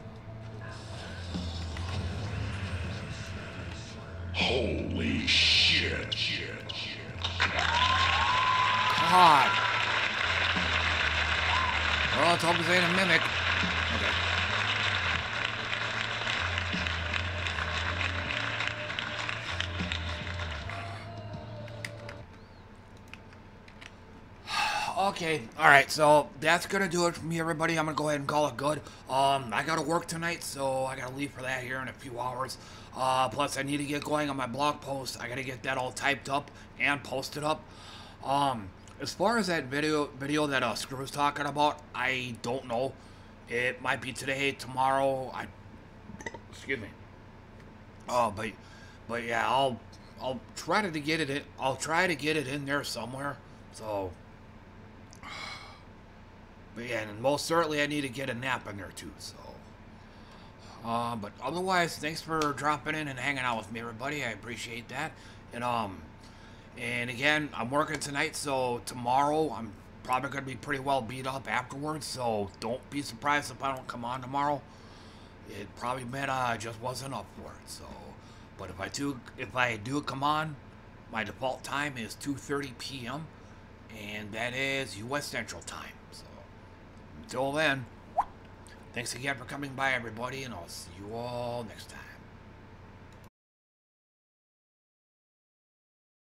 Holy shit. God. Well, let's hope this ain't a mimic. Okay. Okay, alright, so that's gonna do it for me, everybody. I'm gonna go ahead and call it good. Um, I gotta work tonight, so I gotta leave for that here in a few hours. Uh, plus I need to get going on my blog post. I gotta get that all typed up and posted up. Um, as far as that video video that uh, Screw's talking about, I don't know. It might be today, tomorrow. I, excuse me. Oh, but, but yeah, I'll, I'll try to get it in. I'll try to get it in there somewhere. So. But yeah, and most certainly I need to get a nap in there too, so. Uh, but otherwise, thanks for dropping in and hanging out with me, everybody. I appreciate that. And, um, and again, I'm working tonight, so tomorrow I'm probably going to be pretty well beat up afterwards, so don't be surprised if I don't come on tomorrow. It probably meant I just wasn't up for it, so. But if I do, if I do come on, my default time is two thirty p m, and that is U S Central Time. Until then, thanks again for coming by, everybody, and I'll see you all next time.